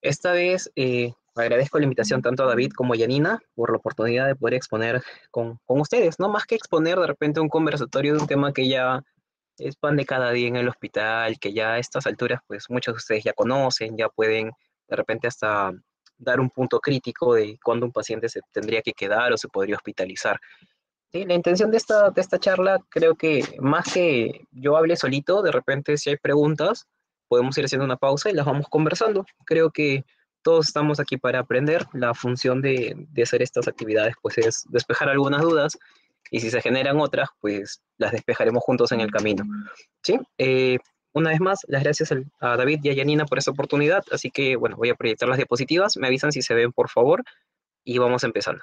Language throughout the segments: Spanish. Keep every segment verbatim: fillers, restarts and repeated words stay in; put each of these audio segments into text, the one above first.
Esta vez eh, agradezco la invitación tanto a David como a Yanina por la oportunidad de poder exponer con, con ustedes, ¿no? Más que exponer de repente un conversatorio de un tema que ya es pan de cada día en el hospital, que ya a estas alturas pues muchos de ustedes ya conocen, ya pueden de repente hasta dar un punto crítico de cuándo un paciente se tendría que quedar o se podría hospitalizar. Sí, la intención de esta, de esta charla, creo que más que yo hable solito, de repente si hay preguntas, podemos ir haciendo una pausa y las vamos conversando. Creo que todos estamos aquí para aprender. La función de, de hacer estas actividades pues es despejar algunas dudas y si se generan otras, pues las despejaremos juntos en el camino. ¿Sí? Eh, una vez más, las gracias a David y a Yanina por esta oportunidad. Así que, bueno, voy a proyectar las diapositivas. Me avisan si se ven, por favor, y vamos empezando.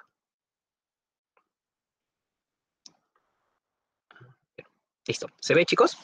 Listo. ¿Se ve, chicos?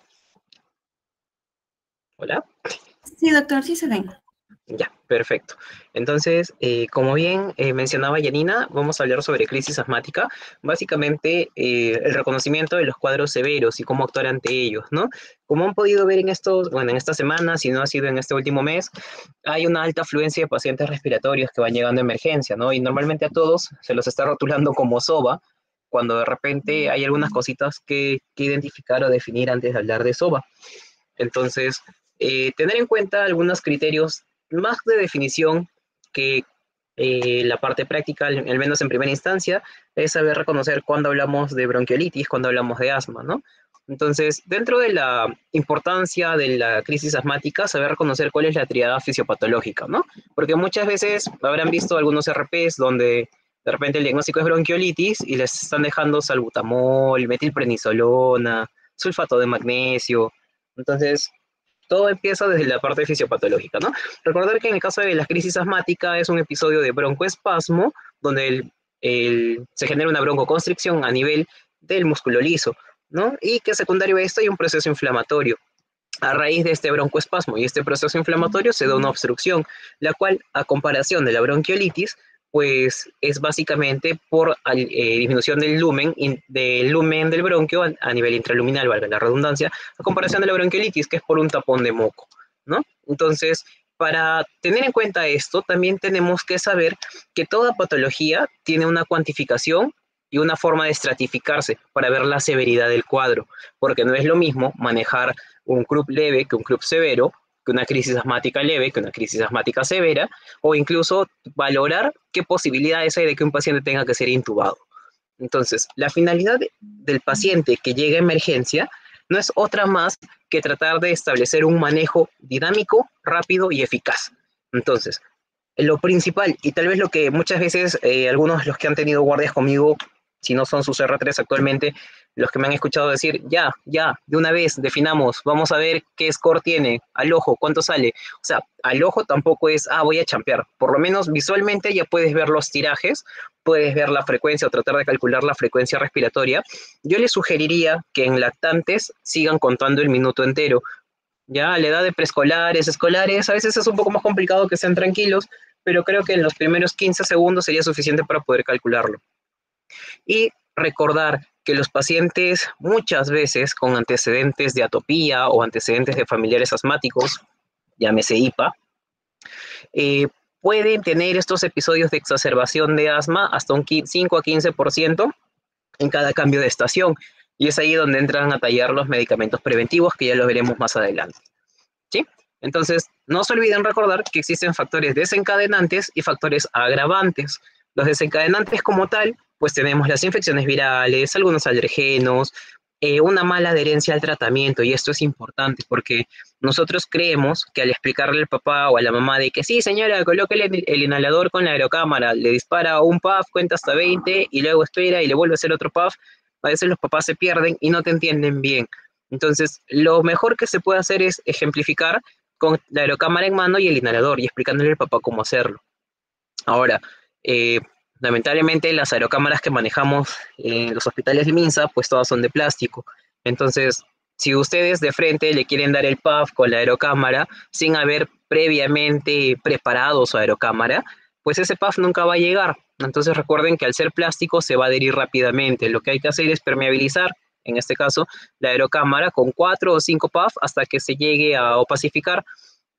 Hola. Sí, doctor, sí se ven. Ya, perfecto. Entonces, eh, como bien eh, mencionaba Yanina, vamos a hablar sobre crisis asmática. Básicamente, eh, el reconocimiento de los cuadros severos y cómo actuar ante ellos, ¿no? Como han podido ver en estos, bueno, en esta semana, si no ha sido en este último mes, hay una alta afluencia de pacientes respiratorios que van llegando a emergencia, ¿no? Y normalmente a todos se los está rotulando como SOBA, cuando de repente hay algunas cositas que, que identificar o definir antes de hablar de SOBA. Entonces, eh, tener en cuenta algunos criterios más de definición que eh, la parte práctica, al, al menos en primera instancia, es saber reconocer cuando hablamos de bronquiolitis, cuando hablamos de asma, ¿no? Entonces, dentro de la importancia de la crisis asmática, saber reconocer cuál es la triada fisiopatológica, ¿no? Porque muchas veces habrán visto algunos R Ps donde de repente el diagnóstico es bronquiolitis y les están dejando salbutamol, metilprednisolona, sulfato de magnesio. Entonces, todo empieza desde la parte fisiopatológica, ¿no? Recordar que en el caso de la crisis asmática es un episodio de broncoespasmo, donde el, el, se genera una broncoconstricción a nivel del músculo liso, ¿no? Y que secundario a esto hay un proceso inflamatorio. A raíz de este broncoespasmo y este proceso inflamatorio se da una obstrucción, la cual, a comparación de la bronquiolitis, pues es básicamente por eh, disminución del lumen, in, del lumen del bronquio a, a nivel intraluminal, valga la redundancia, a comparación de la bronquiolitis, que es por un tapón de moco, ¿no? Entonces, para tener en cuenta esto, también tenemos que saber que toda patología tiene una cuantificación y una forma de estratificarse para ver la severidad del cuadro, porque no es lo mismo manejar un C R U P leve que un C R U P severo, que una crisis asmática leve, que una crisis asmática severa, o incluso valorar qué posibilidades hay de que un paciente tenga que ser intubado. Entonces, la finalidad del paciente que llega a emergencia no es otra más que tratar de establecer un manejo dinámico, rápido y eficaz. Entonces, lo principal, y tal vez lo que muchas veces eh, algunos de los que han tenido guardias conmigo, si no son sus R tres actualmente, los que me han escuchado decir, ya, ya, de una vez, definamos, vamos a ver qué score tiene, al ojo, cuánto sale. O sea, al ojo tampoco es, ah, voy a champear. Por lo menos visualmente ya puedes ver los tirajes, puedes ver la frecuencia o tratar de calcular la frecuencia respiratoria. Yo les sugeriría que en lactantes sigan contando el minuto entero. Ya a la edad de preescolares, escolares, a veces es un poco más complicado que sean tranquilos, pero creo que en los primeros quince segundos sería suficiente para poder calcularlo. Y recordar que los pacientes muchas veces con antecedentes de atopía o antecedentes de familiares asmáticos, llámese I P A, eh, pueden tener estos episodios de exacerbación de asma hasta un cinco a quince por ciento en cada cambio de estación. Y es ahí donde entran a tallar los medicamentos preventivos, que ya los veremos más adelante. ¿Sí? Entonces, no se olviden recordar que existen factores desencadenantes y factores agravantes. Los desencadenantes como tal, pues tenemos las infecciones virales, algunos alergenos, eh, una mala adherencia al tratamiento, y esto es importante porque nosotros creemos que al explicarle al papá o a la mamá de que sí, señora, coloque el, el inhalador con la aerocámara, le dispara un puff, cuenta hasta veinte y luego espera y le vuelve a hacer otro puff, a veces los papás se pierden y no te entienden bien. Entonces, lo mejor que se puede hacer es ejemplificar con la aerocámara en mano y el inhalador y explicándole al papá cómo hacerlo. Ahora, eh, lamentablemente las aerocámaras que manejamos en los hospitales de Minsa, pues todas son de plástico. Entonces, si ustedes de frente le quieren dar el puff con la aerocámara sin haber previamente preparado su aerocámara, pues ese puff nunca va a llegar. Entonces recuerden que al ser plástico se va a adherir rápidamente. Lo que hay que hacer es permeabilizar, en este caso, la aerocámara con cuatro o cinco puff hasta que se llegue a opacificar.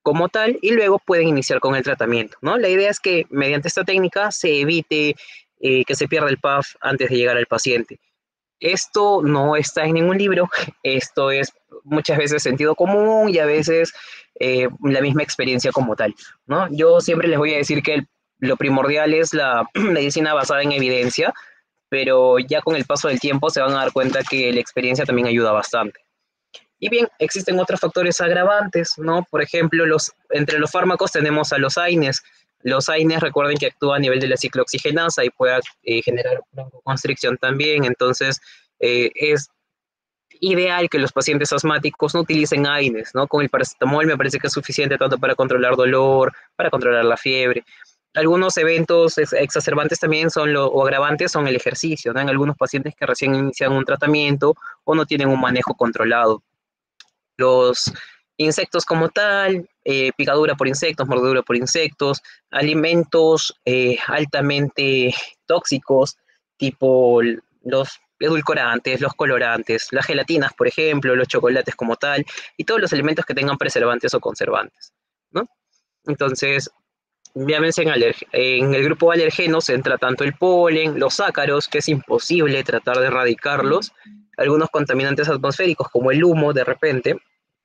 como tal y luego pueden iniciar con el tratamiento, ¿no? La idea es que mediante esta técnica se evite eh, que se pierda el P A F antes de llegar al paciente. Esto no está en ningún libro, esto es muchas veces sentido común y a veces eh, la misma experiencia como tal, ¿no? Yo siempre les voy a decir que el, lo primordial es la medicina basada en evidencia, pero ya con el paso del tiempo se van a dar cuenta que la experiencia también ayuda bastante. Y bien, existen otros factores agravantes, ¿no? Por ejemplo, los, entre los fármacos tenemos a los AINES. Los AINES, recuerden que actúa a nivel de la ciclooxigenasa y puede eh, generar broncoconstricción también, entonces eh, es ideal que los pacientes asmáticos no utilicen AINES, ¿no? Con el paracetamol me parece que es suficiente tanto para controlar dolor, para controlar la fiebre. Algunos eventos exacerbantes también son lo, o agravantes son el ejercicio, ¿no? En algunos pacientes que recién inician un tratamiento o no tienen un manejo controlado. Los insectos como tal, eh, picadura por insectos, mordedura por insectos, alimentos eh, altamente tóxicos, tipo los edulcorantes, los colorantes, las gelatinas, por ejemplo, los chocolates como tal, y todos los alimentos que tengan preservantes o conservantes, ¿no? Entonces, llámense en, en el grupo de alergenos entra tanto el polen, los ácaros, que es imposible tratar de erradicarlos, algunos contaminantes atmosféricos como el humo de repente,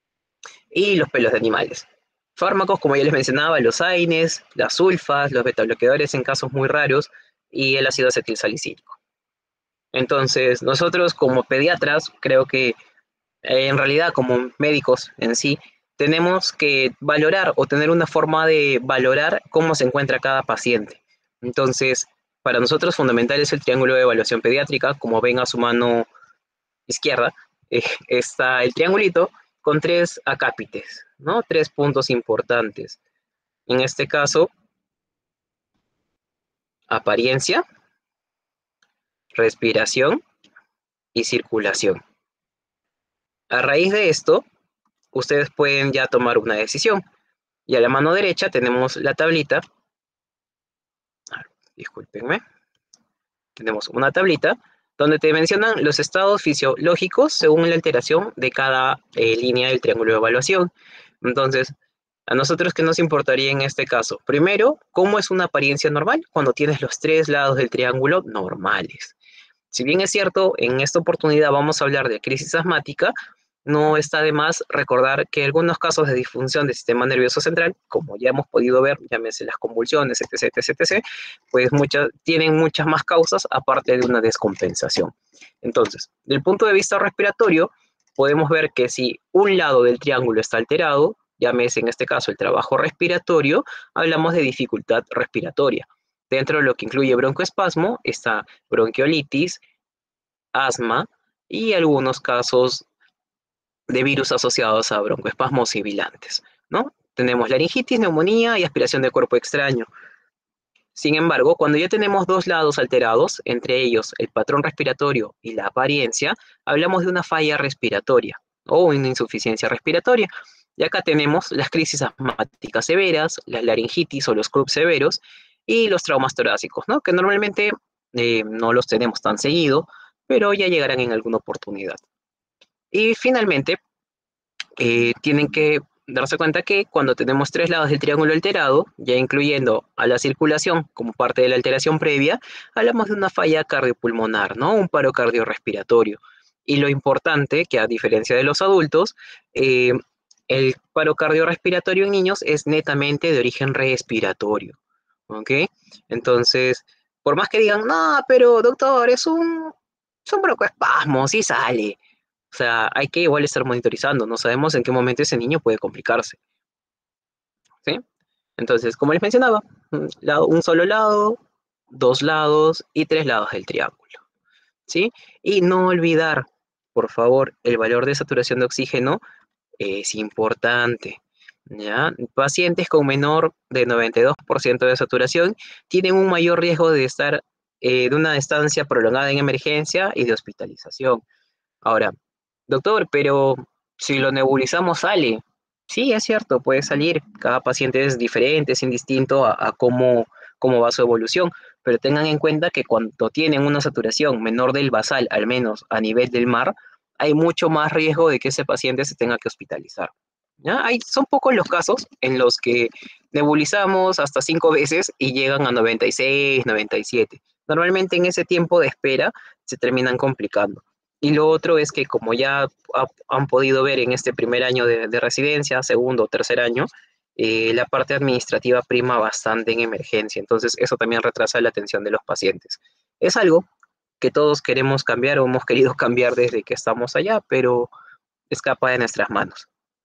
y los pelos de animales. Fármacos, como ya les mencionaba, los AINES, las sulfas, los betabloqueadores en casos muy raros, y el ácido acetilsalicílico. Entonces, nosotros como pediatras, creo que eh, en realidad como médicos en sí, tenemos que valorar o tener una forma de valorar cómo se encuentra cada paciente. Entonces, para nosotros fundamental es el triángulo de evaluación pediátrica, como ven a su mano izquierda, eh, está el triangulito con tres acápites, ¿no? Tres puntos importantes. En este caso, apariencia, respiración y circulación. A raíz de esto, ustedes pueden ya tomar una decisión. Y a la mano derecha tenemos la tablita. Discúlpenme. Tenemos una tablita donde te mencionan los estados fisiológicos según la alteración de cada eh, línea del triángulo de evaluación. Entonces, ¿a nosotros qué nos importaría en este caso? Primero, ¿cómo es una apariencia normal cuando tienes los tres lados del triángulo normales? Si bien es cierto, en esta oportunidad vamos a hablar de crisis asmática, no está de más recordar que algunos casos de disfunción del sistema nervioso central, como ya hemos podido ver, llámese las convulsiones, etc, etc, etc, pues muchas, tienen muchas más causas aparte de una descompensación. Entonces, del punto de vista respiratorio, podemos ver que si un lado del triángulo está alterado, llámese en este caso el trabajo respiratorio, hablamos de dificultad respiratoria. Dentro de lo que incluye broncoespasmo está bronquiolitis, asma y algunos casos de virus asociados a broncoespasmos sibilantes, ¿no? Tenemos laringitis, neumonía y aspiración de cuerpo extraño. Sin embargo, cuando ya tenemos dos lados alterados, entre ellos el patrón respiratorio y la apariencia, hablamos de una falla respiratoria o una insuficiencia respiratoria. Y acá tenemos las crisis asmáticas severas, las laringitis o los croup severos y los traumas torácicos, ¿no? Que normalmente eh, no los tenemos tan seguido, pero ya llegarán en alguna oportunidad. Y finalmente, eh, tienen que darse cuenta que cuando tenemos tres lados del triángulo alterado, ya incluyendo a la circulación como parte de la alteración previa, hablamos de una falla cardiopulmonar, ¿no? Un paro cardiorrespiratorio. Y lo importante, que a diferencia de los adultos, eh, el paro cardiorrespiratorio en niños es netamente de origen respiratorio, ¿ok? Entonces, por más que digan, no, pero doctor, es un, es un broncoespasmo, sí sale. O sea, hay que igual estar monitorizando, no sabemos en qué momento ese niño puede complicarse, ¿sí? Entonces, como les mencionaba, un, lado, un solo lado, dos lados y tres lados del triángulo, ¿sí? Y no olvidar, por favor, el valor de saturación de oxígeno es importante, ¿ya? Pacientes con menor de noventa y dos por ciento de saturación tienen un mayor riesgo de estar eh, de una estancia prolongada en emergencia y de hospitalización. Ahora, doctor, pero si lo nebulizamos sale. Sí, es cierto, puede salir. Cada paciente es diferente, es indistinto a, a cómo, cómo va su evolución. Pero tengan en cuenta que cuando tienen una saturación menor del basal, al menos a nivel del mar, hay mucho más riesgo de que ese paciente se tenga que hospitalizar. ¿Ya? Hay, son pocos los casos en los que nebulizamos hasta cinco veces y llegan a noventa y seis, noventa y siete. Normalmente en ese tiempo de espera se terminan complicando. Y lo otro es que como ya ha, han podido ver en este primer año de, de residencia, segundo o tercer año, eh, la parte administrativa prima bastante en emergencia. Entonces eso también retrasa la atención de los pacientes. Es algo que todos queremos cambiar o hemos querido cambiar desde que estamos allá, pero escapa de nuestras manos.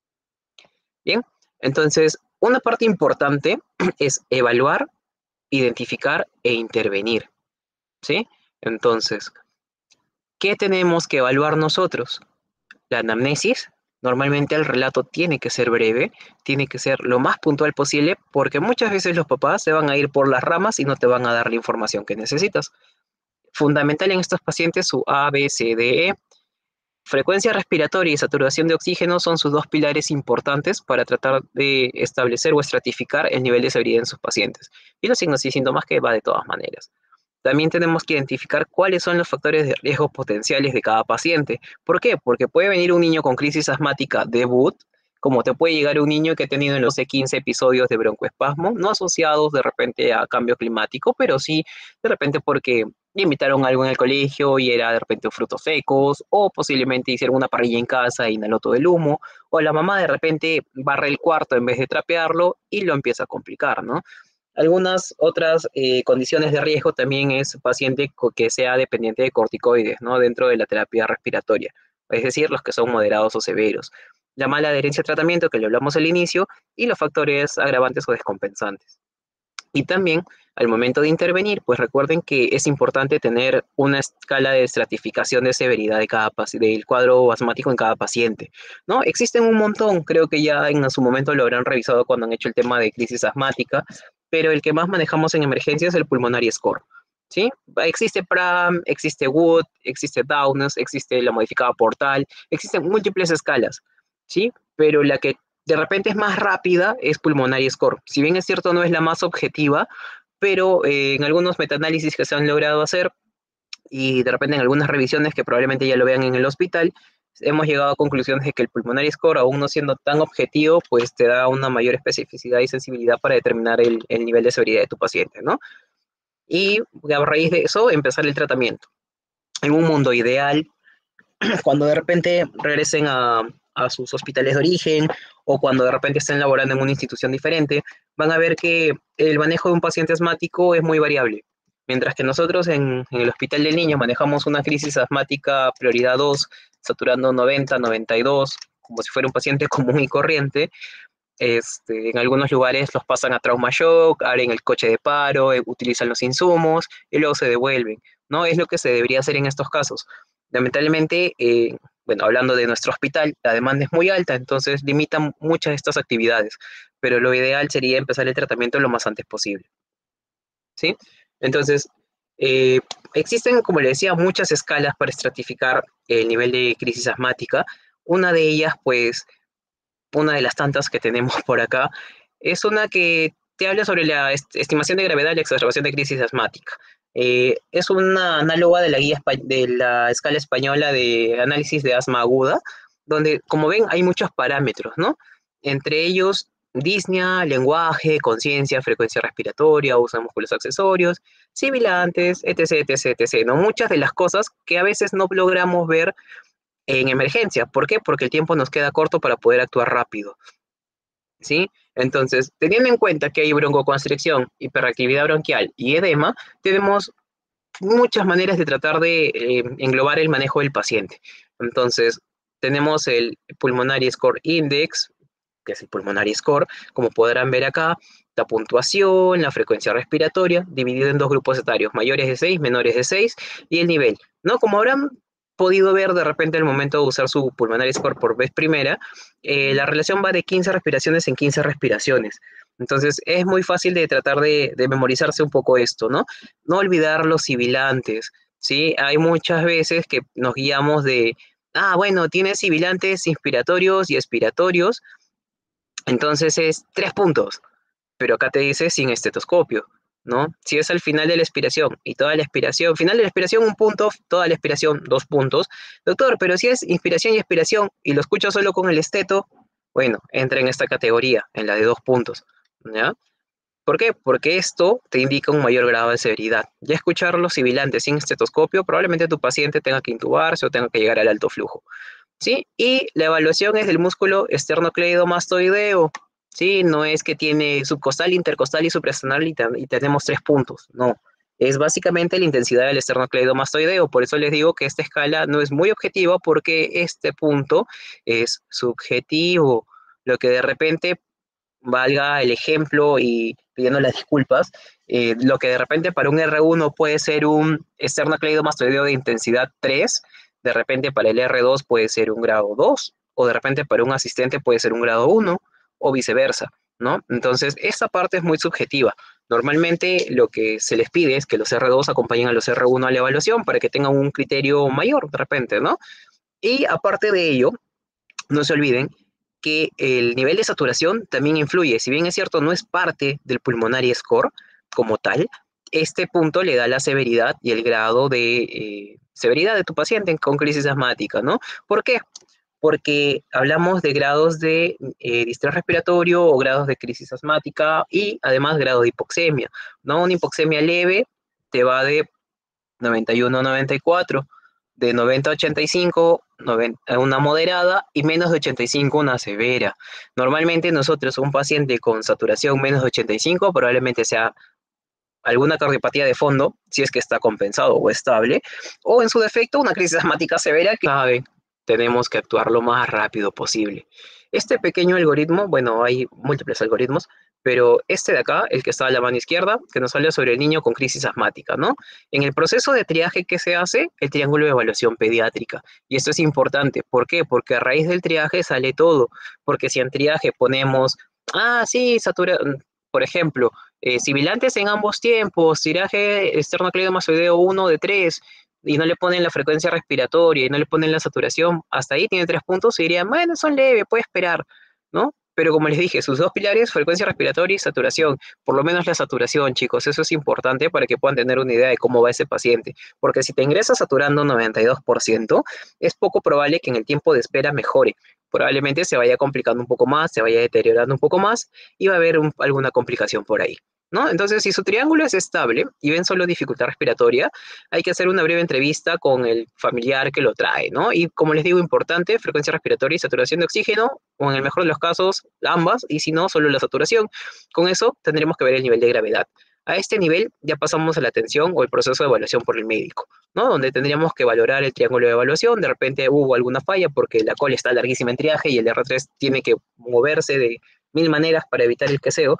Bien, entonces una parte importante es evaluar, identificar e intervenir, ¿sí? Entonces, ¿qué tenemos que evaluar nosotros? La anamnesis. Normalmente el relato tiene que ser breve, tiene que ser lo más puntual posible, porque muchas veces los papás se van a ir por las ramas y no te van a dar la información que necesitas. Fundamental en estos pacientes su A, B, C, D, E. Frecuencia respiratoria y saturación de oxígeno son sus dos pilares importantes para tratar de establecer o estratificar el nivel de severidad en sus pacientes. Y los signos y síntomas que va de todas maneras. También tenemos que identificar cuáles son los factores de riesgo potenciales de cada paciente. ¿Por qué? Porque puede venir un niño con crisis asmática debut, como te puede llegar un niño que ha tenido en los quince episodios de broncoespasmo, no asociados de repente a cambio climático, pero sí de repente porque invitaron algo en el colegio y era de repente frutos secos, o posiblemente hicieron una parrilla en casa e inhaló todo el humo, o la mamá de repente barre el cuarto en vez de trapearlo y lo empieza a complicar, ¿no? Algunas otras eh, condiciones de riesgo también es paciente que sea dependiente de corticoides, ¿no? Dentro de la terapia respiratoria, es decir, los que son moderados o severos. La mala adherencia al tratamiento, que lo hablamos al inicio, y los factores agravantes o descompensantes. Y también, al momento de intervenir, pues recuerden que es importante tener una escala de estratificación de severidad de cada, del cuadro asmático en cada paciente, ¿no? Existen un montón, creo que ya en su momento lo habrán revisado cuando han hecho el tema de crisis asmática, pero el que más manejamos en emergencia es el Pulmonary Score, ¿sí? Existe PRAM, existe Wood, existe Downes, existe la modificada Portal, existen múltiples escalas, ¿sí? Pero la que de repente es más rápida es Pulmonary Score. Si bien es cierto, no es la más objetiva, pero eh, en algunos metaanálisis que se han logrado hacer y de repente en algunas revisiones que probablemente ya lo vean en el hospital, hemos llegado a conclusiones de que el Pulmonary Score, aún no siendo tan objetivo, pues te da una mayor especificidad y sensibilidad para determinar el, el nivel de severidad de tu paciente, ¿no? Y a raíz de eso, empezar el tratamiento. En un mundo ideal, cuando de repente regresen a, a sus hospitales de origen o cuando de repente estén laborando en una institución diferente, van a ver que el manejo de un paciente asmático es muy variable. Mientras que nosotros en, en el Hospital del Niño manejamos una crisis asmática prioridad dos, saturando noventa, noventa y dos, como si fuera un paciente común y corriente, este, en algunos lugares los pasan a trauma shock, abren el coche de paro, eh, utilizan los insumos y luego se devuelven, ¿no? Es lo que se debería hacer en estos casos. Lamentablemente, eh, bueno, hablando de nuestro hospital, la demanda es muy alta, entonces limitan muchas de estas actividades, pero lo ideal sería empezar el tratamiento lo más antes posible, ¿sí? Entonces, eh, existen, como le decía, muchas escalas para estratificar el nivel de crisis asmática. Una de ellas, pues, una de las tantas que tenemos por acá, es una que te habla sobre la est estimación de gravedad y la exacerbación de crisis asmática. Eh, es una análoga de la guía de la escala española de análisis de asma aguda, donde, como ven, hay muchos parámetros, ¿no? Entre ellos, disnea, lenguaje, conciencia, frecuencia respiratoria, uso de músculos accesorios, sibilantes, etc, etc, etc, ¿no? Muchas de las cosas que a veces no logramos ver en emergencia. ¿Por qué? Porque el tiempo nos queda corto para poder actuar rápido, ¿sí? Entonces, teniendo en cuenta que hay broncoconstricción, hiperactividad bronquial y edema, tenemos muchas maneras de tratar de eh, englobar el manejo del paciente. Entonces, tenemos el Pulmonary Score Index, que es el Pulmonary Score, como podrán ver acá, la puntuación, la frecuencia respiratoria, dividido en dos grupos etarios, mayores de seis, menores de seis, y el nivel, ¿no? Como habrán podido ver de repente al momento de usar su Pulmonary Score por vez primera, eh, la relación va de quince respiraciones en quince respiraciones. Entonces, es muy fácil de tratar de, de memorizarse un poco esto, ¿no? No olvidar los sibilantes, ¿sí? Hay muchas veces que nos guiamos de, ah, bueno, tiene sibilantes inspiratorios y expiratorios, entonces es tres puntos, pero acá te dice sin estetoscopio, ¿no? Si es al final de la expiración y toda la expiración, final de la expiración un punto, toda la expiración dos puntos. Doctor, pero si es inspiración y expiración y lo escucho solo con el esteto, bueno, entra en esta categoría, en la de dos puntos, ¿ya? ¿Por qué? Porque esto te indica un mayor grado de severidad. Ya escuchar los sibilantes sin estetoscopio, probablemente tu paciente tenga que intubarse o tenga que llegar al alto flujo, ¿sí? Y la evaluación es del músculo esternocleidomastoideo, ¿sí? No es que tiene subcostal, intercostal y suprasternal y, ten- y tenemos tres puntos, no. Es básicamente la intensidad del esternocleidomastoideo. Por eso les digo que esta escala no es muy objetiva porque este punto es subjetivo. Lo que de repente, valga el ejemplo y pidiendo las disculpas, eh, lo que de repente para un R uno puede ser un esternocleidomastoideo de intensidad tres, de repente para el R dos puede ser un grado dos, o de repente para un asistente puede ser un grado uno, o viceversa, ¿no? Entonces, esta parte es muy subjetiva. Normalmente lo que se les pide es que los R dos acompañen a los R uno a la evaluación para que tengan un criterio mayor de repente, ¿no? Y aparte de ello, no se olviden que el nivel de saturación también influye. Si bien es cierto, no es parte del pulmonary score como tal, este punto le da la severidad y el grado de eh, severidad de tu paciente con crisis asmática, ¿no? ¿Por qué? Porque hablamos de grados de eh, distrés respiratorio o grados de crisis asmática y además grado de hipoxemia, ¿no? Una hipoxemia leve te va de noventa y uno a noventa y cuatro, de noventa a ochenta y cinco, noventa, una moderada y menos de ochenta y cinco una severa. Normalmente nosotros, un paciente con saturación menos de ochenta y cinco probablemente sea alguna cardiopatía de fondo, si es que está compensado o estable, o en su defecto una crisis asmática severa que sabe, tenemos que actuar lo más rápido posible. Este pequeño algoritmo, bueno, hay múltiples algoritmos, pero este de acá, el que está a la mano izquierda, que nos habla sobre el niño con crisis asmática, ¿no? En el proceso de triaje que se hace, el triángulo de evaluación pediátrica. Y esto es importante. ¿Por qué? Porque a raíz del triaje sale todo. Porque si en triaje ponemos, ah, sí, satura, por ejemplo, eh, sibilantes en ambos tiempos, tiraje esternocleidomastoideo uno de tres, y no le ponen la frecuencia respiratoria y no le ponen la saturación, hasta ahí tiene tres puntos y dirían, bueno, son leves, puede esperar, ¿no? Pero como les dije, sus dos pilares, frecuencia respiratoria y saturación, por lo menos la saturación, chicos, eso es importante para que puedan tener una idea de cómo va ese paciente, porque si te ingresas saturando noventa y dos por ciento, es poco probable que en el tiempo de espera mejore, probablemente se vaya complicando un poco más, se vaya deteriorando un poco más y va a haber un, alguna complicación por ahí, ¿no? Entonces, si su triángulo es estable y ven solo dificultad respiratoria, hay que hacer una breve entrevista con el familiar que lo trae, ¿no? Y como les digo, importante, frecuencia respiratoria y saturación de oxígeno, o en el mejor de los casos, ambas, y si no, solo la saturación. Con eso tendremos que ver el nivel de gravedad. A este nivel ya pasamos a la atención o el proceso de evaluación por el médico, ¿no? Donde tendríamos que valorar el triángulo de evaluación, de repente hubo alguna falla porque la cola está larguísima en triaje y el R tres tiene que moverse de mil maneras para evitar el queseo,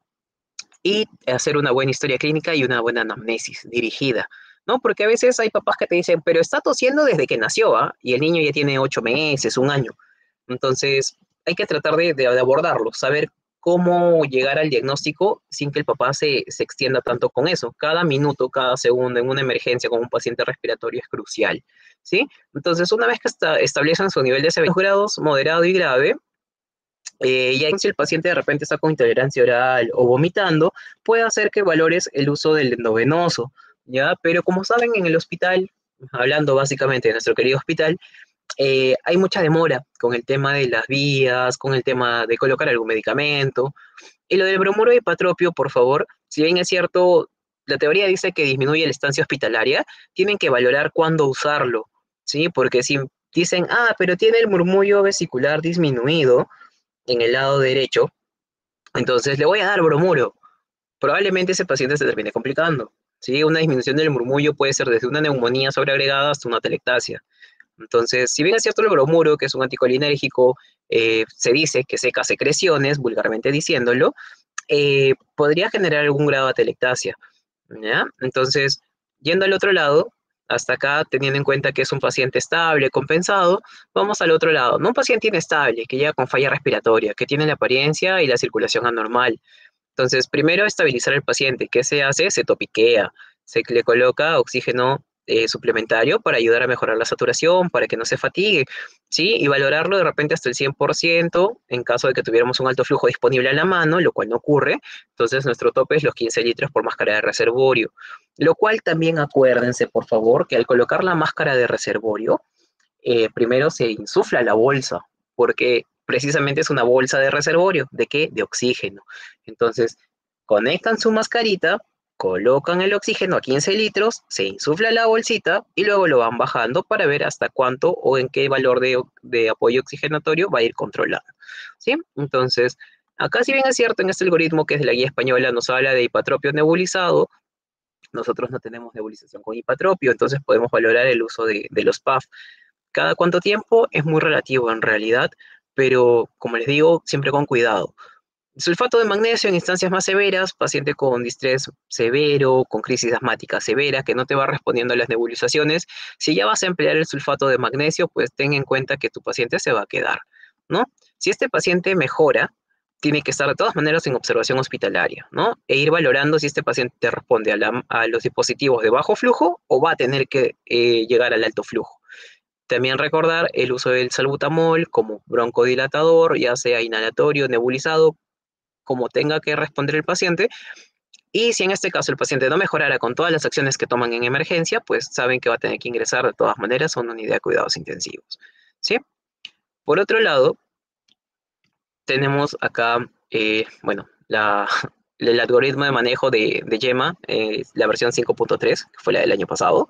y hacer una buena historia clínica y una buena anamnesis dirigida, ¿no? Porque a veces hay papás que te dicen, pero está tosiendo desde que nació, ¿ah? Y el niño ya tiene ocho meses, un año. Entonces, hay que tratar de, de, de abordarlo, saber cómo llegar al diagnóstico sin que el papá se, se extienda tanto con eso. Cada minuto, cada segundo en una emergencia con un paciente respiratorio es crucial, ¿sí? Entonces, una vez que está, establecen su nivel de severos grados, moderado y grave, eh, ya si el paciente de repente está con intolerancia oral o vomitando, puede hacer que valores el uso del endovenoso, ¿ya? Pero como saben, en el hospital, hablando básicamente de nuestro querido hospital, eh, hay mucha demora con el tema de las vías, con el tema de colocar algún medicamento. Y lo del bromuro de hipatropio, por favor, si bien es cierto, la teoría dice que disminuye la estancia hospitalaria, tienen que valorar cuándo usarlo, ¿sí? Porque si dicen, ah, pero tiene el murmullo vesicular disminuido en el lado derecho, entonces le voy a dar bromuro. Probablemente ese paciente se termine complicando, ¿sí? Una disminución del murmullo puede ser desde una neumonía sobreagregada hasta una atelectasia. Entonces, si bien es cierto el bromuro, que es un anticolinérgico, eh, se dice que seca secreciones, vulgarmente diciéndolo, eh, podría generar algún grado de atelectasia, ¿ya? Entonces, yendo al otro lado, hasta acá, teniendo en cuenta que es un paciente estable, compensado, vamos al otro lado, no un paciente inestable, que llega con falla respiratoria, que tiene la apariencia y la circulación anormal. Entonces, primero estabilizar al paciente. ¿Qué se hace? Se topiquea, se le coloca oxígeno eh, suplementario para ayudar a mejorar la saturación, para que no se fatigue, ¿sí? Y valorarlo de repente hasta el cien por ciento en caso de que tuviéramos un alto flujo disponible a la mano, lo cual no ocurre. Entonces, nuestro tope es los quince litros por máscara de reservorio. Lo cual también acuérdense, por favor, que al colocar la máscara de reservorio, eh, primero se insufla la bolsa, porque precisamente es una bolsa de reservorio. ¿De qué? De oxígeno. Entonces, conectan su mascarita, colocan el oxígeno a quince litros, se insufla la bolsita y luego lo van bajando para ver hasta cuánto o en qué valor de, de apoyo oxigenatorio va a ir controlando. ¿Sí? Entonces, acá si bien es cierto en este algoritmo que es de la guía española nos habla de hipatropio nebulizado, nosotros no tenemos nebulización con hipatropio, entonces podemos valorar el uso de, de los P A F. ¿Cada cuánto tiempo? Es muy relativo en realidad, pero como les digo, siempre con cuidado. Sulfato de magnesio en instancias más severas, paciente con distrés severo, con crisis asmática severa, que no te va respondiendo a las nebulizaciones. Si ya vas a emplear el sulfato de magnesio, pues ten en cuenta que tu paciente se va a quedar, ¿no? Si este paciente mejora, tiene que estar de todas maneras en observación hospitalaria, ¿no? E ir valorando si este paciente te responde a, la, a los dispositivos de bajo flujo o va a tener que eh, llegar al alto flujo. También recordar el uso del salbutamol como broncodilatador, ya sea inhalatorio, nebulizado, como tenga que responder el paciente. Y si en este caso el paciente no mejorara con todas las acciones que toman en emergencia, pues saben que va a tener que ingresar de todas maneras a una unidad de cuidados intensivos, ¿sí? Por otro lado, tenemos acá, eh, bueno, la, el algoritmo de manejo de, de YEMA, eh, la versión cinco punto tres, que fue la del año pasado,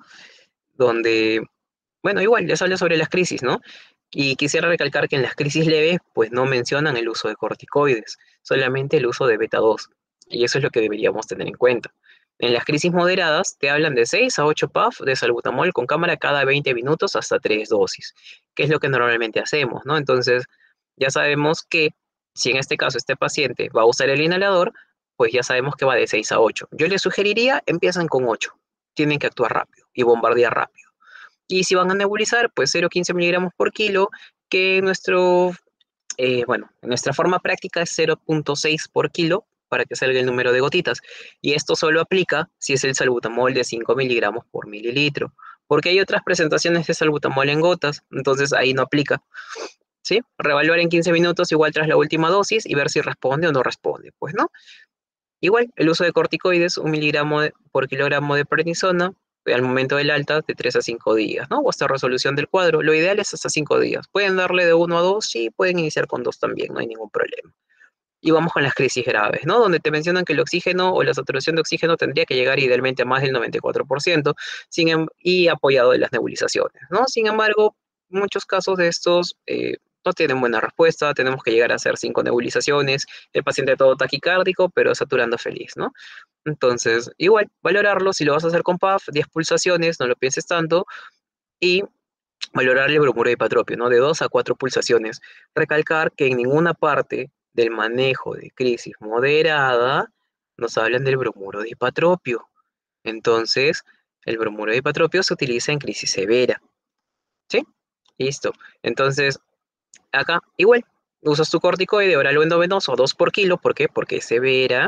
donde, bueno, igual les habla sobre las crisis, ¿no? Y quisiera recalcar que en las crisis leves, pues no mencionan el uso de corticoides, solamente el uso de beta dos. Y eso es lo que deberíamos tener en cuenta. En las crisis moderadas, te hablan de seis a ocho P A F de salbutamol con cámara cada veinte minutos hasta tres dosis, que es lo que normalmente hacemos, ¿no? Entonces, ya sabemos que si en este caso este paciente va a usar el inhalador, pues ya sabemos que va de seis a ocho. Yo les sugeriría, empiezan con ocho. Tienen que actuar rápido y bombardear rápido. Y si van a nebulizar, pues cero punto quince miligramos por kilo, que nuestro, eh, bueno, en nuestra forma práctica es cero punto seis por kilo para que salga el número de gotitas. Y esto solo aplica si es el salbutamol de cinco miligramos por mililitro, porque hay otras presentaciones de salbutamol en gotas, entonces ahí no aplica, ¿sí? Reevaluar en quince minutos igual tras la última dosis y ver si responde o no responde, pues, ¿no? Igual, el uso de corticoides, un miligramo de- por kilogramo de prednisona, al momento del alta, de tres a cinco días, ¿no? O hasta resolución del cuadro. Lo ideal es hasta cinco días. Pueden darle de uno a dos, sí, pueden iniciar con dos también, no hay ningún problema. Y vamos con las crisis graves, ¿no? Donde te mencionan que el oxígeno o la saturación de oxígeno tendría que llegar idealmente a más del noventa y cuatro por ciento sin, em- y apoyado en las nebulizaciones, ¿no? Sin embargo, muchos casos de estos eh, no tienen buena respuesta, tenemos que llegar a hacer cinco nebulizaciones, el paciente todo taquicárdico, pero saturando feliz, ¿no? Entonces, igual, valorarlo, si lo vas a hacer con P A F, diez pulsaciones, no lo pienses tanto, y valorar el bromuro de hipatropio, ¿no? De dos a cuatro pulsaciones. Recalcar que en ninguna parte del manejo de crisis moderada nos hablan del bromuro de hipatropio. Entonces, el bromuro de hipatropio se utiliza en crisis severa, ¿sí? Listo. Entonces, acá, igual, usas tu corticoide oral o endovenoso, dos por kilo, ¿por qué? Porque es severa,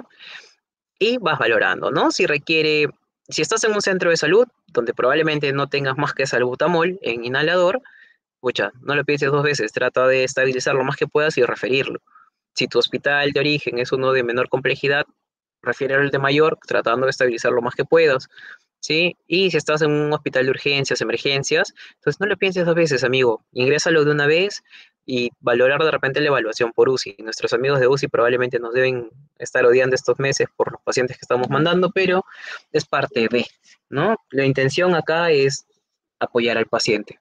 y vas valorando, ¿no? Si requiere, si estás en un centro de salud, donde probablemente no tengas más que salbutamol en inhalador, pucha, no lo pienses dos veces, trata de estabilizar lo más que puedas y referirlo. Si tu hospital de origen es uno de menor complejidad, refiere al de mayor, tratando de estabilizar lo más que puedas, ¿sí? Y si estás en un hospital de urgencias, emergencias, entonces no lo pienses dos veces, amigo, ingrésalo de una vez y valorar de repente la evaluación por U C I. Nuestros amigos de U C I probablemente nos deben estar odiando estos meses por los pacientes que estamos mandando, pero es parte de, ¿no? La intención acá es apoyar al paciente.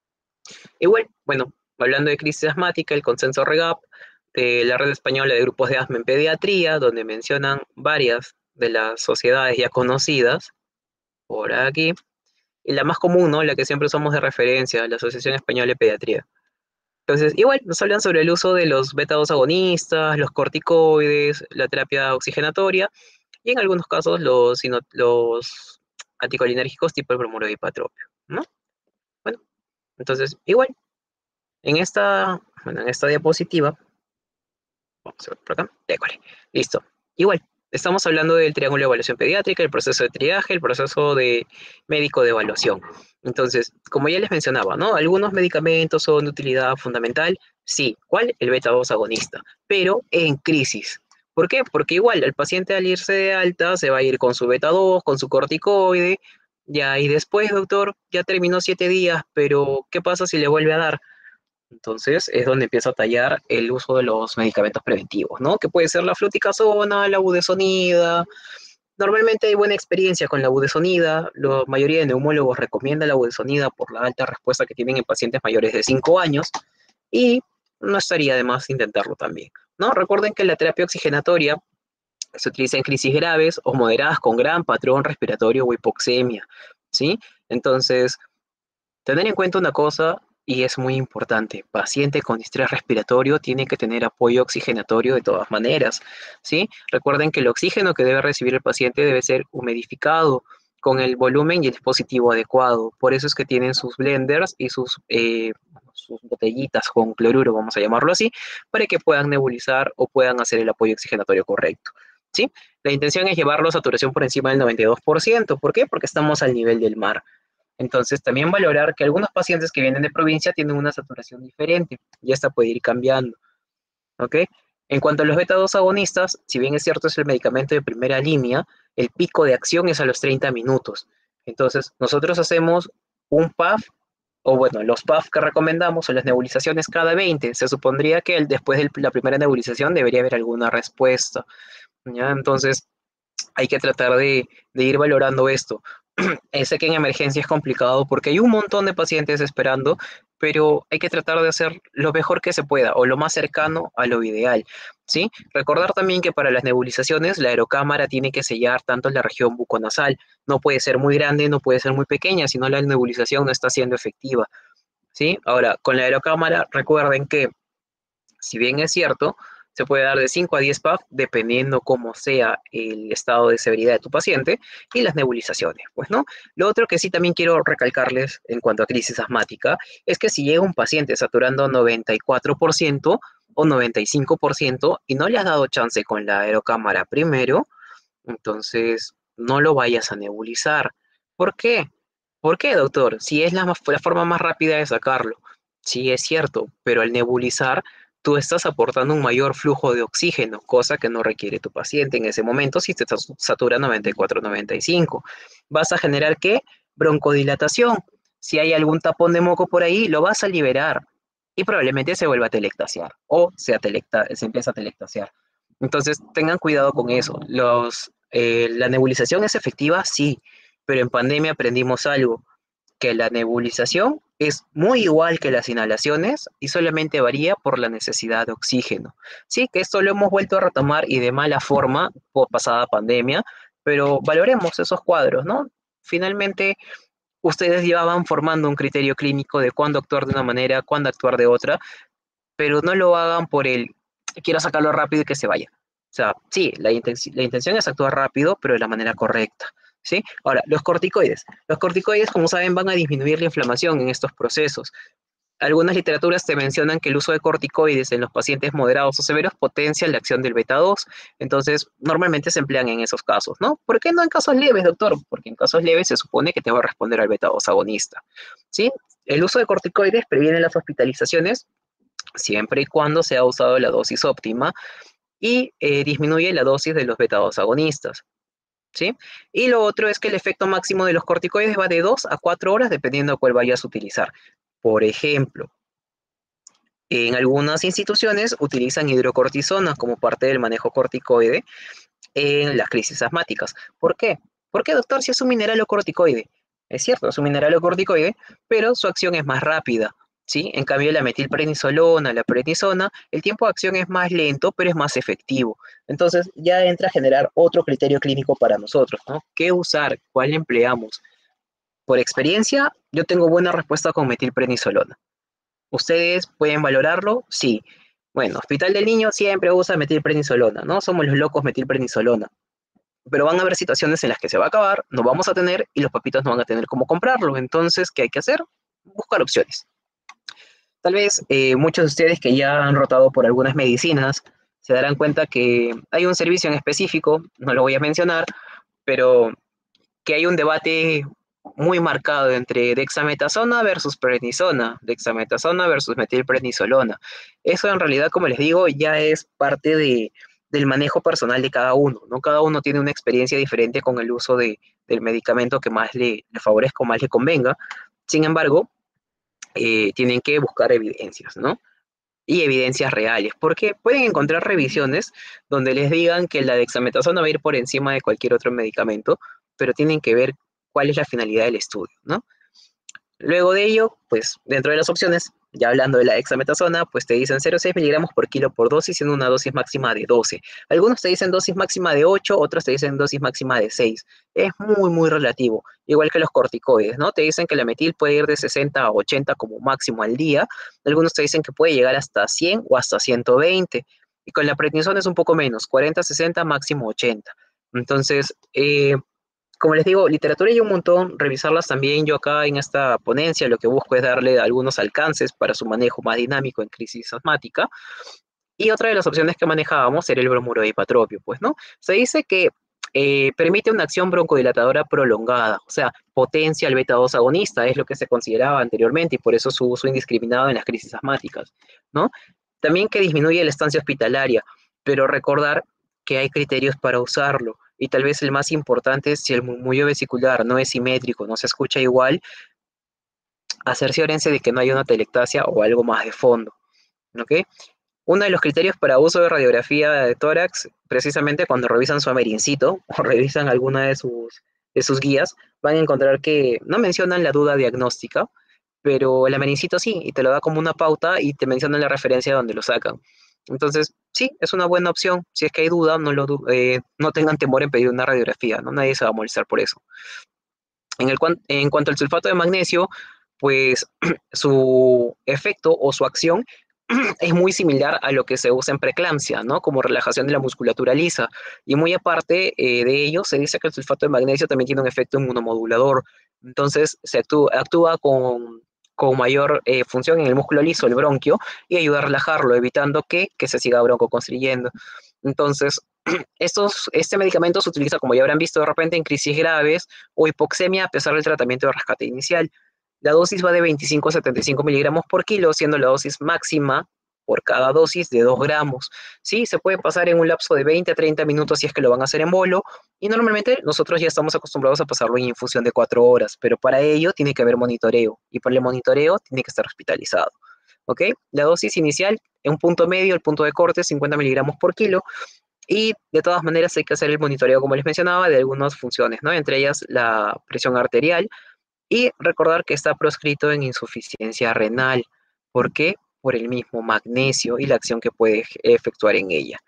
Igual, bueno, hablando de crisis asmática, el consenso REGAP de la Red Española de Grupos de Asma en Pediatría, donde mencionan varias de las sociedades ya conocidas por aquí, y la más común, ¿no? La que siempre somos de referencia, la Asociación Española de Pediatría. Entonces, igual, nos hablan sobre el uso de los beta dos agonistas, los corticoides, la terapia oxigenatoria, y en algunos casos los, sino- los anticolinérgicos tipo el bromuro de hipatropio, ¿no? Bueno, entonces, igual, En esta, bueno, en esta diapositiva, vamos a ver por acá, déjale, listo. Igual, estamos hablando del triángulo de evaluación pediátrica, el proceso de triaje, el proceso de médico de evaluación. Entonces, como ya les mencionaba, ¿no? Algunos medicamentos son de utilidad fundamental, sí. ¿Cuál? El beta dos agonista, pero en crisis. ¿Por qué? Porque igual el paciente al irse de alta se va a ir con su beta dos, con su corticoide, ya, y después, doctor, ya terminó siete días, pero ¿qué pasa si le vuelve a dar? Entonces es donde empieza a tallar el uso de los medicamentos preventivos, ¿no? Que puede ser la fluticasona, la budesonida. Normalmente hay buena experiencia con la budesonida. La mayoría de neumólogos recomienda la budesonida por la alta respuesta que tienen en pacientes mayores de cinco años y no estaría de más intentarlo también, ¿no? Recuerden que la terapia oxigenatoria se utiliza en crisis graves o moderadas con gran patrón respiratorio o hipoxemia, ¿sí? Entonces, tener en cuenta una cosa, y es muy importante, paciente con distrés respiratorio tiene que tener apoyo oxigenatorio de todas maneras, ¿sí? Recuerden que el oxígeno que debe recibir el paciente debe ser humidificado con el volumen y el dispositivo adecuado. Por eso es que tienen sus blenders y sus, eh, sus botellitas con cloruro, vamos a llamarlo así, para que puedan nebulizar o puedan hacer el apoyo oxigenatorio correcto, ¿sí? La intención es llevarlo a saturación por encima del noventa y dos por ciento. ¿Por qué? Porque estamos al nivel del mar. Entonces, también valorar que algunos pacientes que vienen de provincia tienen una saturación diferente y esta puede ir cambiando, ¿ok? En cuanto a los beta dos agonistas, si bien es cierto es el medicamento de primera línea, el pico de acción es a los treinta minutos. Entonces, nosotros hacemos un P A F, o bueno, los P A F que recomendamos o las nebulizaciones cada veinte. Se supondría que el, después de la primera nebulización debería haber alguna respuesta, ¿ya? Entonces, hay que tratar de, de ir valorando esto. Eh, sé que en emergencia es complicado porque hay un montón de pacientes esperando, pero hay que tratar de hacer lo mejor que se pueda o lo más cercano a lo ideal, ¿sí? Recordar también que para las nebulizaciones la aerocámara tiene que sellar tanto la región buconasal. No puede ser muy grande, no puede ser muy pequeña, si no la nebulización no está siendo efectiva, ¿sí? Ahora, con la aerocámara, recuerden que si bien es cierto, se puede dar de cinco a diez P A F dependiendo cómo sea el estado de severidad de tu paciente y las nebulizaciones, pues, ¿no? Lo otro que sí también quiero recalcarles en cuanto a crisis asmática es que si llega un paciente saturando noventa y cuatro por ciento o noventa y cinco por ciento y no le has dado chance con la aerocámara primero, entonces no lo vayas a nebulizar. ¿Por qué? ¿Por qué, doctor? Si es la, más- la forma más rápida de sacarlo. Sí, es cierto, pero al nebulizar tú estás aportando un mayor flujo de oxígeno, cosa que no requiere tu paciente en ese momento si te sat- satura noventa y cuatro, noventa y cinco. ¿Vas a generar qué? Broncodilatación. Si hay algún tapón de moco por ahí, lo vas a liberar y probablemente se vuelva a telectasear o se, atelecta, se empieza a telectasear. Entonces, tengan cuidado con eso. Los, eh, la nebulización es efectiva, sí, pero en pandemia aprendimos algo, que la nebulización es muy igual que las inhalaciones y solamente varía por la necesidad de oxígeno. Sí, que esto lo hemos vuelto a retomar y de mala forma por pasada pandemia, pero valoremos esos cuadros, ¿no? Finalmente, ustedes ya van formando un criterio clínico de cuándo actuar de una manera, cuándo actuar de otra, pero no lo hagan por el quiero sacarlo rápido y que se vaya. O sea, sí, la, intenci- la intención es actuar rápido, pero de la manera correcta, ¿sí? Ahora, los corticoides. Los corticoides, como saben, van a disminuir la inflamación en estos procesos. Algunas literaturas te mencionan que el uso de corticoides en los pacientes moderados o severos potencia la acción del beta dos, entonces normalmente se emplean en esos casos, ¿no? ¿Por qué no en casos leves, doctor? Porque en casos leves se supone que te va a responder al beta dos agonista, ¿sí? El uso de corticoides previene las hospitalizaciones siempre y cuando se ha usado la dosis óptima y eh, disminuye la dosis de los beta dos agonistas, ¿sí? Y lo otro es que el efecto máximo de los corticoides va de dos a cuatro horas dependiendo de cuál vayas a utilizar. Por ejemplo, en algunas instituciones utilizan hidrocortisona como parte del manejo corticoide en las crisis asmáticas. ¿Por qué? Porque, doctor, si es un mineralocorticoide, es cierto, es un mineralocorticoide, pero su acción es más rápida, ¿sí? En cambio, la metilprednisolona, la prednisona, el tiempo de acción es más lento, pero es más efectivo. Entonces, ya entra a generar otro criterio clínico para nosotros, ¿no? ¿Qué usar? ¿Cuál empleamos? Por experiencia, yo tengo buena respuesta con metilprednisolona. ¿Ustedes pueden valorarlo? Sí. Bueno, Hospital del Niño siempre usa metilprednisolona, ¿no? Somos los locos metilprednisolona, pero van a haber situaciones en las que se va a acabar, no vamos a tener y los papitos no van a tener cómo comprarlo. Entonces, ¿qué hay que hacer? Buscar opciones. Tal vez eh, muchos de ustedes que ya han rotado por algunas medicinas se darán cuenta que hay un servicio en específico, no lo voy a mencionar, pero que hay un debate muy marcado entre dexametasona versus prednisona, dexametasona versus metilprednisolona. Eso en realidad, como les digo, ya es parte de, del manejo personal de cada uno, ¿no? Cada uno tiene una experiencia diferente con el uso de, del medicamento que más le, le favorezca o más le convenga. Sin embargo, eh, tienen que buscar evidencias, ¿no? Y evidencias reales, porque pueden encontrar revisiones donde les digan que la dexametasona va a ir por encima de cualquier otro medicamento, pero tienen que ver cuál es la finalidad del estudio, ¿no? Luego de ello, pues dentro de las opciones, ya hablando de la dexametasona, pues te dicen cero coma seis miligramos por kilo por dosis, siendo una dosis máxima de doce. Algunos te dicen dosis máxima de ocho, otros te dicen dosis máxima de seis. Es muy, muy relativo, igual que los corticoides, ¿no? Te dicen que la metil puede ir de sesenta a ochenta como máximo al día. Algunos te dicen que puede llegar hasta cien o hasta ciento veinte. Y con la prednisona es un poco menos, cuarenta, sesenta, máximo ochenta. Entonces, eh, como les digo, literatura hay un montón, revisarlas también. Yo acá en esta ponencia lo que busco es darle algunos alcances para su manejo más dinámico en crisis asmática. Y otra de las opciones que manejábamos era el bromurodipatropio, pues, ¿no? Se dice que eh, permite una acción broncodilatadora prolongada, o sea, potencia al beta dos agonista, es lo que se consideraba anteriormente y por eso su uso indiscriminado en las crisis asmáticas, ¿no? También que disminuye la estancia hospitalaria, pero recordar que hay criterios para usarlo. Y tal vez el más importante es si el murmullo vesicular no es simétrico, no se escucha igual, cerciórense de que no hay una telectasia o algo más de fondo, ¿ok? Uno de los criterios para uso de radiografía de tórax, precisamente cuando revisan su amerincito o revisan alguna de sus, de sus guías, van a encontrar que no mencionan la duda diagnóstica, pero el amerincito sí, y te lo da como una pauta y te mencionan la referencia donde lo sacan. Entonces, sí, es una buena opción. Si es que hay duda, no, lo, eh, no tengan temor en pedir una radiografía, ¿no? Nadie se va a molestar por eso. En, el, en cuanto al sulfato de magnesio, pues su efecto o su acción es muy similar a lo que se usa en preeclampsia, ¿no? Como relajación de la musculatura lisa. Y muy aparte eh, de ello, se dice que el sulfato de magnesio también tiene un efecto inmunomodulador. Entonces, se actúa, actúa con, con mayor eh, función en el músculo liso, el bronquio, y ayuda a relajarlo, evitando que, que se siga broncoconstriyendo. Entonces, estos, este medicamento se utiliza, como ya habrán visto de repente, en crisis graves o hipoxemia a pesar del tratamiento de rescate inicial. La dosis va de veinticinco a setenta y cinco miligramos por kilo, siendo la dosis máxima por cada dosis de dos gramos. Sí, se puede pasar en un lapso de veinte a treinta minutos si es que lo van a hacer en bolo, y normalmente nosotros ya estamos acostumbrados a pasarlo en infusión de cuatro horas, pero para ello tiene que haber monitoreo, y para el monitoreo tiene que estar hospitalizado. ¿Ok? La dosis inicial, en un punto medio, el punto de corte, cincuenta miligramos por kilo, y de todas maneras hay que hacer el monitoreo, como les mencionaba, de algunas funciones, ¿no? Entre ellas la presión arterial, y recordar que está proscrito en insuficiencia renal. ¿Por qué? Por el mismo magnesio y la acción que puede efectuar en ella.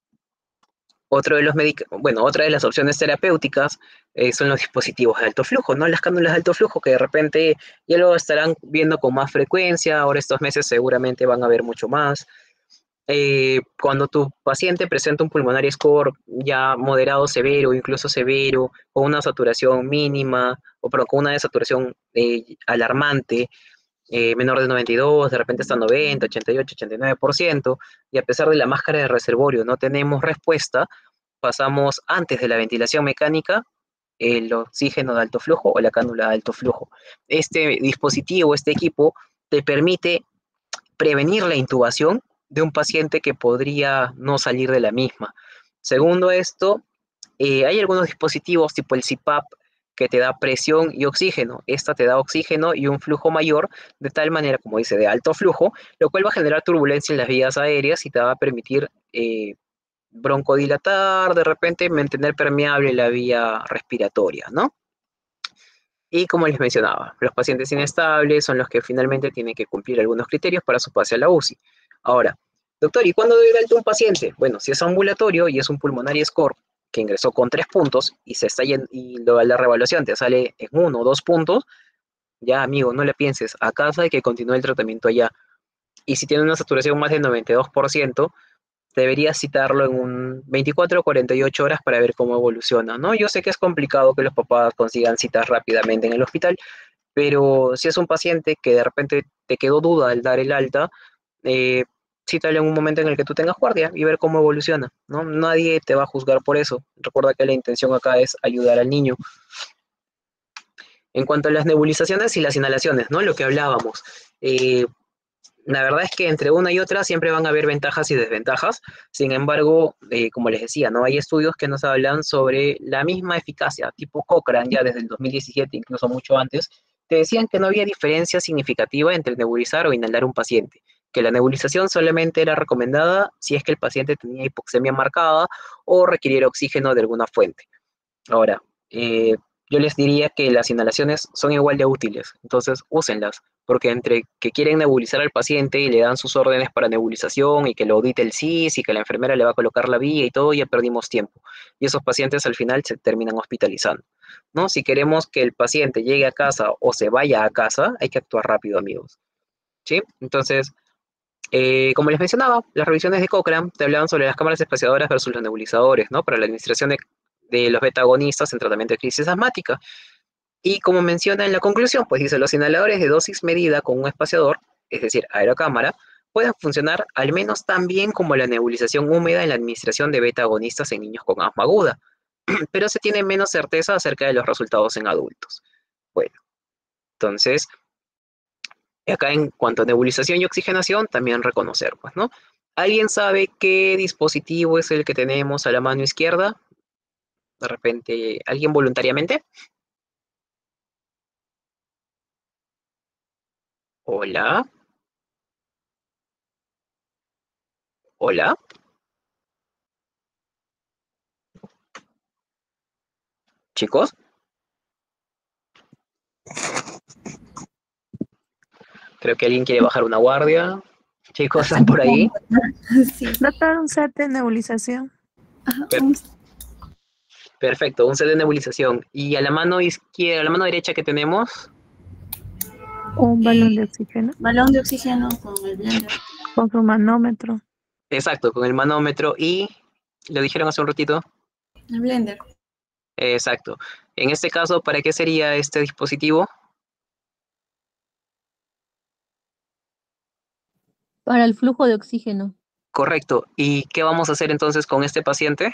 Otro de los bueno, otra de las opciones terapéuticas eh, son los dispositivos de alto flujo, ¿no? Las cánulas de alto flujo que de repente ya lo estarán viendo con más frecuencia, ahora estos meses seguramente van a ver mucho más. Eh, cuando tu paciente presenta un pulmonary score ya moderado, severo, incluso severo, con una saturación mínima, o pero con una desaturación eh, alarmante, eh, menor de noventa y dos, de repente está noventa, ochenta y ocho, ochenta y nueve por ciento, y a pesar de la máscara de reservorio no tenemos respuesta, pasamos antes de la ventilación mecánica el oxígeno de alto flujo o la cánula de alto flujo. Este dispositivo, este equipo, te permite prevenir la intubación de un paciente que podría no salir de la misma. Segundo esto, eh, hay algunos dispositivos tipo el C PAP que te da presión y oxígeno. Esta te da oxígeno y un flujo mayor, de tal manera, como dice, de alto flujo, lo cual va a generar turbulencia en las vías aéreas y te va a permitir eh, broncodilatar, de repente mantener permeable la vía respiratoria, ¿no? Y como les mencionaba, los pacientes inestables son los que finalmente tienen que cumplir algunos criterios para su pase a la U C I. Ahora, doctor, ¿y cuándo debe ir alta un paciente? Bueno, si es ambulatorio y es un pulmonary score que ingresó con tres puntos y, se está yendo, y lo, la revaluación te sale en uno o dos puntos, ya amigo, no le pienses, a casa hay que continuar el tratamiento allá. Y si tiene una saturación más del noventa y dos por ciento, deberías citarlo en un veinticuatro o cuarenta y ocho horas para ver cómo evoluciona, ¿no? Yo sé que es complicado que los papás consigan citas rápidamente en el hospital, pero si es un paciente que de repente te quedó duda al dar el alta, eh, cítale en un momento en el que tú tengas guardia y ver cómo evoluciona, ¿no? Nadie te va a juzgar por eso. Recuerda que la intención acá es ayudar al niño. En cuanto a las nebulizaciones y las inhalaciones, ¿no? Lo que hablábamos. Eh, La verdad es que entre una y otra siempre van a haber ventajas y desventajas. Sin embargo, eh, como les decía, ¿no? Hay estudios que nos hablan sobre la misma eficacia, tipo Cochrane, ya desde el dos mil diecisiete, incluso mucho antes, te decían que no había diferencia significativa entre nebulizar o inhalar un paciente, que la nebulización solamente era recomendada si es que el paciente tenía hipoxemia marcada o requiriera oxígeno de alguna fuente. Ahora, eh, yo les diría que las inhalaciones son igual de útiles, entonces úsenlas, porque entre que quieren nebulizar al paciente y le dan sus órdenes para nebulización y que lo audite el C I S y que la enfermera le va a colocar la vía y todo, ya perdimos tiempo. Y esos pacientes al final se terminan hospitalizando, ¿no? Si queremos que el paciente llegue a casa o se vaya a casa, hay que actuar rápido, amigos, ¿sí? Entonces, eh, como les mencionaba, las revisiones de Cochrane te hablaban sobre las cámaras espaciadoras versus los nebulizadores, ¿no? Para la administración de, de los beta-agonistas en tratamiento de crisis asmática. Y como menciona en la conclusión, pues dice, los inhaladores de dosis medida con un espaciador, es decir, aerocámara, pueden funcionar al menos tan bien como la nebulización húmeda en la administración de beta-agonistas en niños con asma aguda, pero se tiene menos certeza acerca de los resultados en adultos. Bueno, entonces, acá en cuanto a nebulización y oxigenación, también reconocer, pues, ¿no? ¿Alguien sabe qué dispositivo es el que tenemos a la mano izquierda? De repente, ¿alguien voluntariamente? Hola, hola, chicos. Creo que alguien quiere bajar una guardia. Chicos, ¿están por ahí? Sí. Doctor, un set de nebulización. Ajá, Per- un- Perfecto, un set de nebulización. Y a la mano izquierda, a la mano derecha que tenemos, Un balón de oxígeno balón de oxígeno con el blender. con su manómetro. exacto, con el manómetro y, lo dijeron hace un ratito, El blender. exacto. En este caso, ¿para qué sería este dispositivo? Para el flujo de oxígeno. Correcto. ¿Y qué vamos a hacer entonces con este paciente?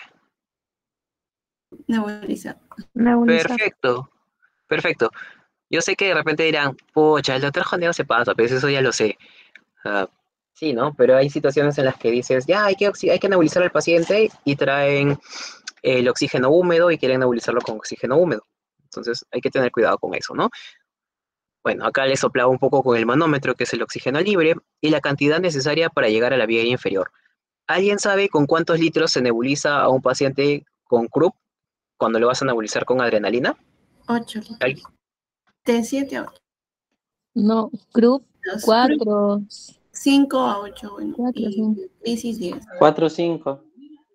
Nebulizar. Nebulizar. Perfecto, perfecto. Yo sé que de repente dirán, pocha, el doctor Joneo se pasa, pues eso ya lo sé. Ah, sí, ¿no? Pero hay situaciones en las que dices, ya, hay que, oxi- hay que nebulizar al paciente y traen el oxígeno húmedo y quieren nebulizarlo con oxígeno húmedo. Entonces hay que tener cuidado con eso, ¿no? Bueno, acá le soplaba un poco con el manómetro, que es el oxígeno libre, y la cantidad necesaria para llegar a la vía aérea inferior. ¿Alguien sabe con cuántos litros se nebuliza a un paciente con C R U P cuando lo vas a nebulizar con adrenalina? ocho ¿Al- litros. De siete a ocho. No, group Los cuatro. cinco a ocho, bueno. Cuatro, Y sí. crisis diez. cuatro o cinco.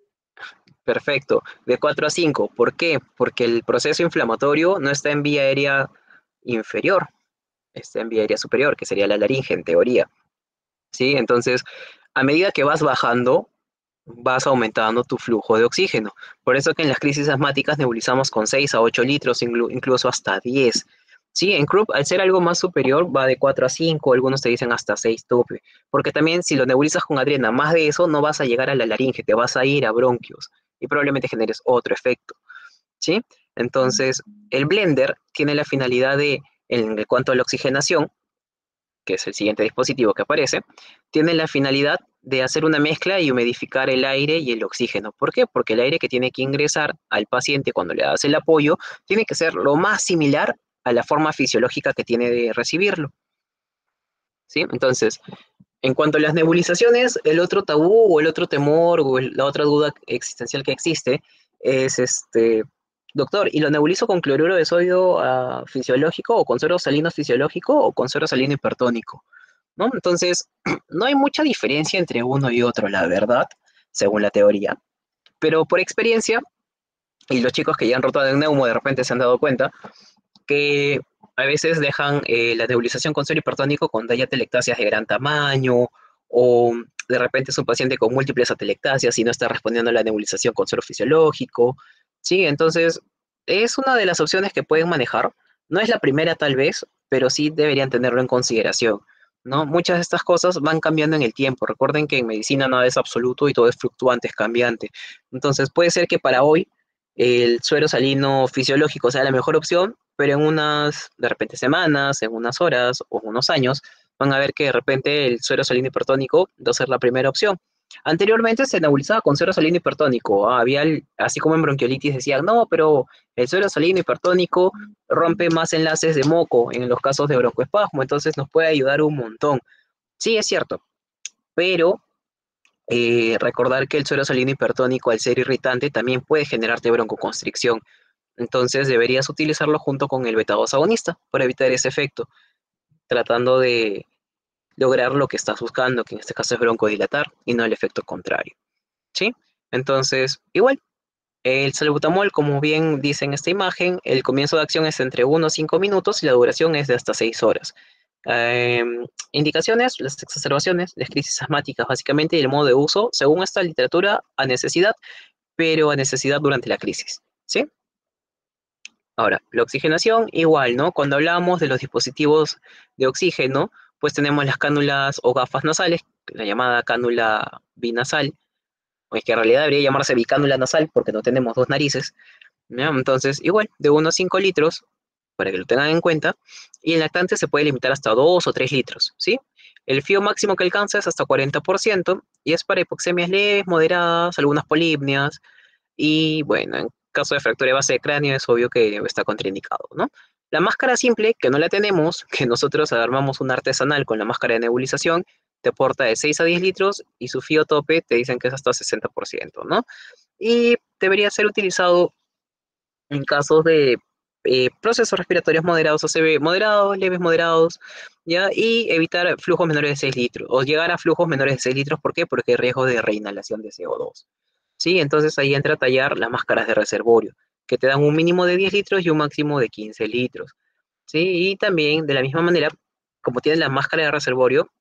Perfecto, de cuatro a cinco. ¿Por qué? Porque el proceso inflamatorio no está en vía aérea inferior, está en vía aérea superior, que sería la laringe en teoría. ¿Sí? Entonces, a medida que vas bajando, vas aumentando tu flujo de oxígeno. Por eso que en las crisis asmáticas nebulizamos con seis a ocho litros, inclu- incluso hasta diez. Sí, en C R U P, al ser algo más superior, va de cuatro a cinco, algunos te dicen hasta seis tope. Porque también si lo nebulizas con adrena más de eso, no vas a llegar a la laringe, te vas a ir a bronquios y probablemente generes otro efecto. ¿Sí? Entonces, el blender tiene la finalidad de, en cuanto a la oxigenación, que es el siguiente dispositivo que aparece, tiene la finalidad de hacer una mezcla y humidificar el aire y el oxígeno. ¿Por qué? Porque el aire que tiene que ingresar al paciente cuando le das el apoyo tiene que ser lo más similar a la forma fisiológica que tiene de recibirlo. ¿Sí? Entonces, en cuanto a las nebulizaciones, el otro tabú o el otro temor o el- la otra duda existencial que existe es este, doctor, ¿y lo nebulizo con cloruro de sodio ah, fisiológico o con suero salino fisiológico o con suero salino hipertónico? ¿No? Entonces, no hay mucha diferencia entre uno y otro, la verdad, según la teoría. Pero por experiencia, y los chicos que ya han roto de neumo de repente se han dado cuenta, que a veces dejan eh, la nebulización con suero hipertónico con atelectasias de gran tamaño, o de repente es un paciente con múltiples atelectasias y no está respondiendo a la nebulización con suero fisiológico. Sí, entonces es una de las opciones que pueden manejar. No es la primera tal vez, pero sí deberían tenerlo en consideración, ¿no? Muchas de estas cosas van cambiando en el tiempo. Recuerden que en medicina nada es absoluto y todo es fluctuante, es cambiante. Entonces puede ser que para hoy el suero salino fisiológico sea la mejor opción, pero en unas, de repente, semanas, en unas horas o unos años, van a ver que de repente el suero salino hipertónico va a ser la primera opción. Anteriormente se nebulizaba con suero salino hipertónico. Ah, había, el- así como en bronquiolitis decían, no, pero el suero salino hipertónico rompe más enlaces de moco en los casos de broncoespasmo, entonces nos puede ayudar un montón. Sí, es cierto, pero eh, recordar que el suero salino hipertónico, al ser irritante, también puede generarte broncoconstricción. Entonces deberías utilizarlo junto con el beta dos agonista para evitar ese efecto, tratando de lograr lo que estás buscando, que en este caso es broncodilatar y no el efecto contrario. ¿Sí? Entonces, igual, el salbutamol, como bien dice en esta imagen, el comienzo de acción es entre uno a cinco minutos y la duración es de hasta seis horas. Eh, indicaciones, las exacerbaciones, las crisis asmáticas básicamente y el modo de uso, según esta literatura, a necesidad, pero a necesidad durante la crisis. ¿Sí? Ahora, la oxigenación, igual, ¿no? Cuando hablamos de los dispositivos de oxígeno, pues tenemos las cánulas o gafas nasales, la llamada cánula binasal, o es que en realidad debería llamarse bicánula nasal porque no tenemos dos narices, ¿ya? Entonces, igual, de uno a cinco litros, para que lo tengan en cuenta, y el lactante se puede limitar hasta dos o tres litros, ¿sí? El fío máximo que alcanza es hasta cuarenta por ciento y es para hipoxemias leves, moderadas, algunas polipnias, y bueno, en caso de fractura de base de cráneo es obvio que está contraindicado, ¿no? La máscara simple, que no la tenemos, que nosotros armamos una artesanal con la máscara de nebulización, te aporta de seis a diez litros y su fío tope te dicen que es hasta sesenta por ciento, ¿no? Y debería ser utilizado en casos de eh, procesos respiratorios moderados o severo, moderados, leves, moderados, ¿ya? Y evitar flujos menores de seis litros, o llegar a flujos menores de seis litros, ¿por qué? Porque hay riesgo de reinhalación de C O dos. ¿Sí? Entonces ahí entra a tallar las máscaras de reservorio, que te dan un mínimo de diez litros y un máximo de quince litros. ¿Sí? Y también, de la misma manera, como tienes la máscara de reservorio,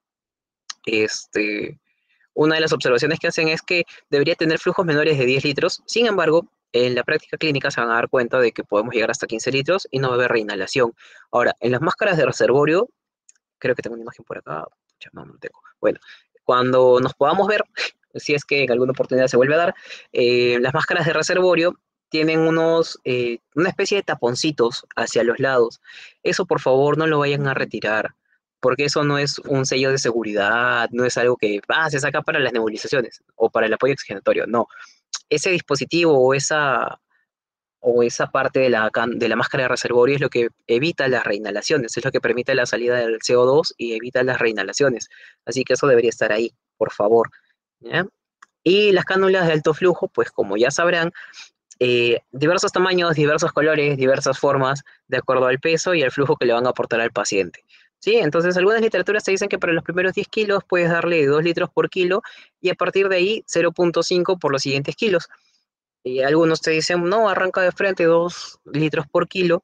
este, una de las observaciones que hacen es que debería tener flujos menores de diez litros. Sin embargo, en la práctica clínica se van a dar cuenta de que podemos llegar hasta quince litros y no va a haber reinhalación. Ahora, en las máscaras de reservorio, creo que tengo una imagen por acá. Pucha, no, no tengo. Bueno, cuando nos podamos ver, si es que en alguna oportunidad se vuelve a dar, eh, las máscaras de reservorio tienen unos, eh, una especie de taponcitos hacia los lados. Eso por favor no lo vayan a retirar, porque eso no es un sello de seguridad, no es algo que ah, se saca para las nebulizaciones o para el apoyo oxigenatorio, no. Ese dispositivo o esa, o esa parte de la, can- de la máscara de reservorio es lo que evita las reinhalaciones, es lo que permite la salida del C O dos y evita las reinhalaciones. Así que eso debería estar ahí, por favor. ¿Ya? Y las cánulas de alto flujo, pues como ya sabrán, eh, diversos tamaños, diversos colores, diversas formas, de acuerdo al peso y al flujo que le van a aportar al paciente. ¿Sí? Entonces, algunas literaturas te dicen que para los primeros diez kilos puedes darle dos litros por kilo y a partir de ahí cero punto cinco por los siguientes kilos. Y algunos te dicen, no, arranca de frente dos litros por kilo.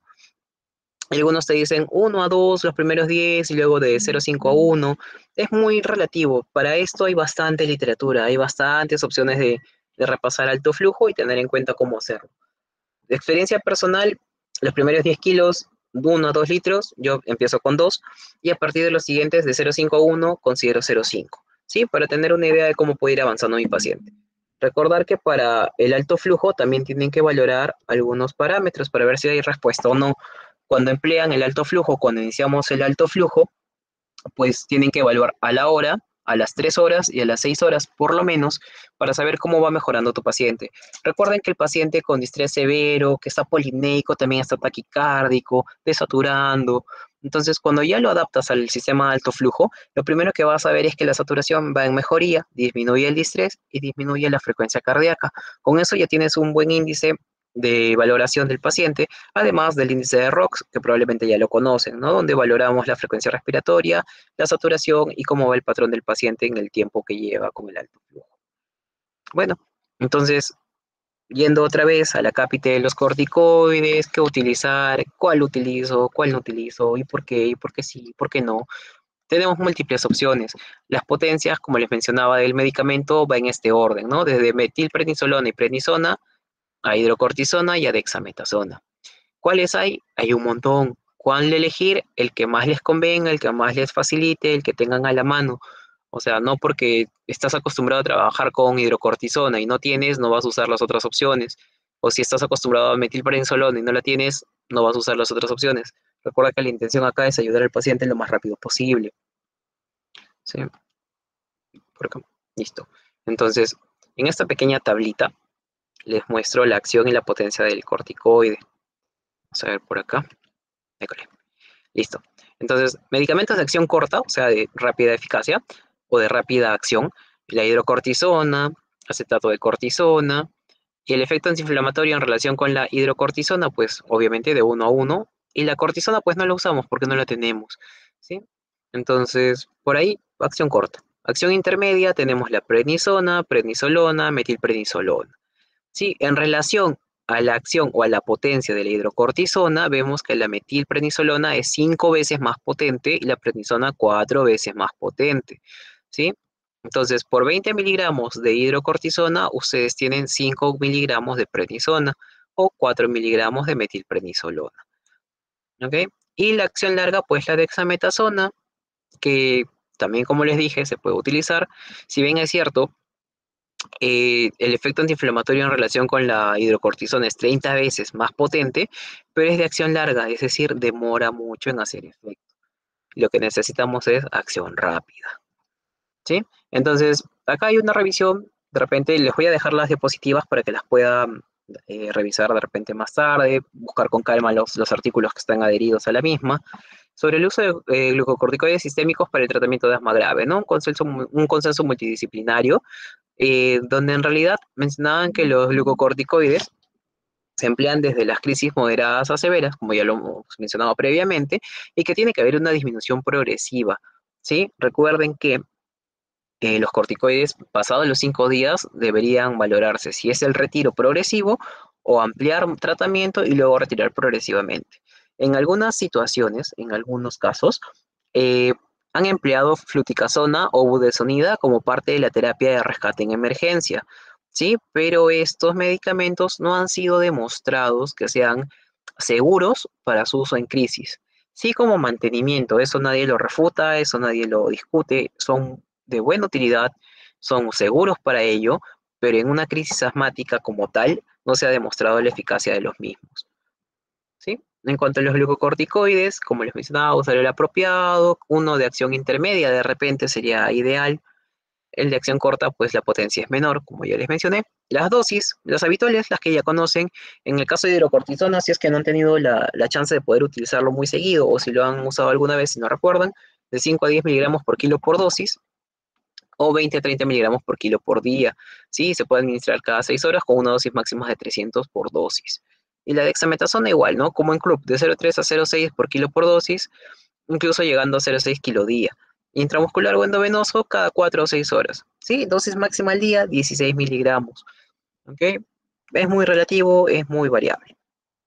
Y algunos te dicen uno a dos los primeros diez y luego de cero punto cinco a uno. Es muy relativo. Para esto hay bastante literatura, hay bastantes opciones de, de repasar alto flujo y tener en cuenta cómo hacerlo. De experiencia personal, los primeros diez kilos, uno a dos litros, yo empiezo con dos y a partir de los siguientes de cero punto cinco a uno considero cero punto cinco, ¿sí? Para tener una idea de cómo puede ir avanzando mi paciente. Recordar que para el alto flujo también tienen que valorar algunos parámetros para ver si hay respuesta o no. Cuando emplean el alto flujo, cuando iniciamos el alto flujo, pues tienen que evaluar a la hora, a las tres horas y a las seis horas por lo menos para saber cómo va mejorando tu paciente. Recuerden que el paciente con distrés severo, que está polimnéico, también está taquicárdico, desaturando. Entonces, cuando ya lo adaptas al sistema de alto flujo, lo primero que vas a ver es que la saturación va en mejoría, disminuye el distrés y disminuye la frecuencia cardíaca. Con eso ya tienes un buen índice de valoración del paciente, además del índice de R O X, que probablemente ya lo conocen, ¿no? Donde valoramos la frecuencia respiratoria, la saturación y cómo va el patrón del paciente en el tiempo que lleva con el alto flujo. Bueno, entonces, yendo otra vez a la cápita de los corticoides, qué utilizar, cuál utilizo, cuál no utilizo, y por qué, y por qué sí, y por qué no. Tenemos múltiples opciones. Las potencias, como les mencionaba, del medicamento va en este orden, ¿no? Desde metilprednisolona y prednisona, a hidrocortisona y a dexametasona. ¿Cuáles hay? Hay un montón. ¿Cuál elegir? El que más les convenga, el que más les facilite, el que tengan a la mano. O sea, no porque estás acostumbrado a trabajar con hidrocortisona y no tienes, no vas a usar las otras opciones. O si estás acostumbrado a metilprednisolona y no la tienes, no vas a usar las otras opciones. Recuerda que la intención acá es ayudar al paciente lo más rápido posible. ¿Sí? Por acá. Listo. Entonces, en esta pequeña tablita les muestro la acción y la potencia del corticoide. Vamos a ver por acá. École. Listo. Entonces, medicamentos de acción corta, o sea, de rápida eficacia o de rápida acción, la hidrocortisona, acetato de cortisona, y el efecto antiinflamatorio en relación con la hidrocortisona, pues obviamente de uno a uno, y la cortisona pues no la usamos porque no la tenemos, ¿sí? Entonces, por ahí, acción corta. Acción intermedia tenemos la prednisona, prednisolona, metilprednisolona. Sí, en relación a la acción o a la potencia de la hidrocortisona, vemos que la metilprednisolona es cinco veces más potente y la prednisona cuatro veces más potente, ¿sí? Entonces, por veinte miligramos de hidrocortisona, ustedes tienen cinco miligramos de prednisona o cuatro miligramos de metilprednisolona, ¿ok? Y la acción larga, pues la dexametasona, que también, como les dije, se puede utilizar. Si bien es cierto, eh, el efecto antiinflamatorio en relación con la hidrocortisona es treinta veces más potente, pero es de acción larga, es decir, demora mucho en hacer efecto. Lo que necesitamos es acción rápida, ¿sí? Entonces, acá hay una revisión, de repente les voy a dejar las diapositivas para que las puedan eh, revisar de repente más tarde, buscar con calma los, los artículos que están adheridos a la misma, sobre el uso de eh, glucocorticoides sistémicos para el tratamiento de asma grave, ¿no? Un consenso, un consenso multidisciplinario, eh, donde en realidad mencionaban que los glucocorticoides se emplean desde las crisis moderadas a severas, como ya lo hemos mencionado previamente, y que tiene que haber una disminución progresiva, ¿sí? Recuerden que eh, los corticoides, pasados los cinco días, deberían valorarse si es el retiro progresivo o ampliar tratamiento y luego retirar progresivamente. En algunas situaciones, en algunos casos, eh, han empleado fluticasona o budesonida como parte de la terapia de rescate en emergencia, ¿sí? Pero estos medicamentos no han sido demostrados que sean seguros para su uso en crisis. Sí, como mantenimiento, eso nadie lo refuta, eso nadie lo discute, son de buena utilidad, son seguros para ello, pero en una crisis asmática como tal no se ha demostrado la eficacia de los mismos, ¿sí? En cuanto a los glucocorticoides, como les mencionaba, usar el apropiado, uno de acción intermedia de repente sería ideal. El de acción corta, pues la potencia es menor, como ya les mencioné. Las dosis, las habituales, las que ya conocen, en el caso de hidrocortisona, si es que no han tenido la, la chance de poder utilizarlo muy seguido, o si lo han usado alguna vez y no recuerdan, de cinco a diez miligramos por kilo por dosis, o veinte a treinta miligramos por kilo por día. Sí, se puede administrar cada seis horas con una dosis máxima de trescientos por dosis. Y la dexametasona igual, ¿no? Como en club, de cero coma tres a cero coma seis por kilo por dosis, incluso llegando a cero coma seis kilo día. Intramuscular o endovenoso cada cuatro o seis horas. ¿Sí? Dosis máxima al día, dieciséis miligramos. ¿Ok? Es muy relativo, es muy variable.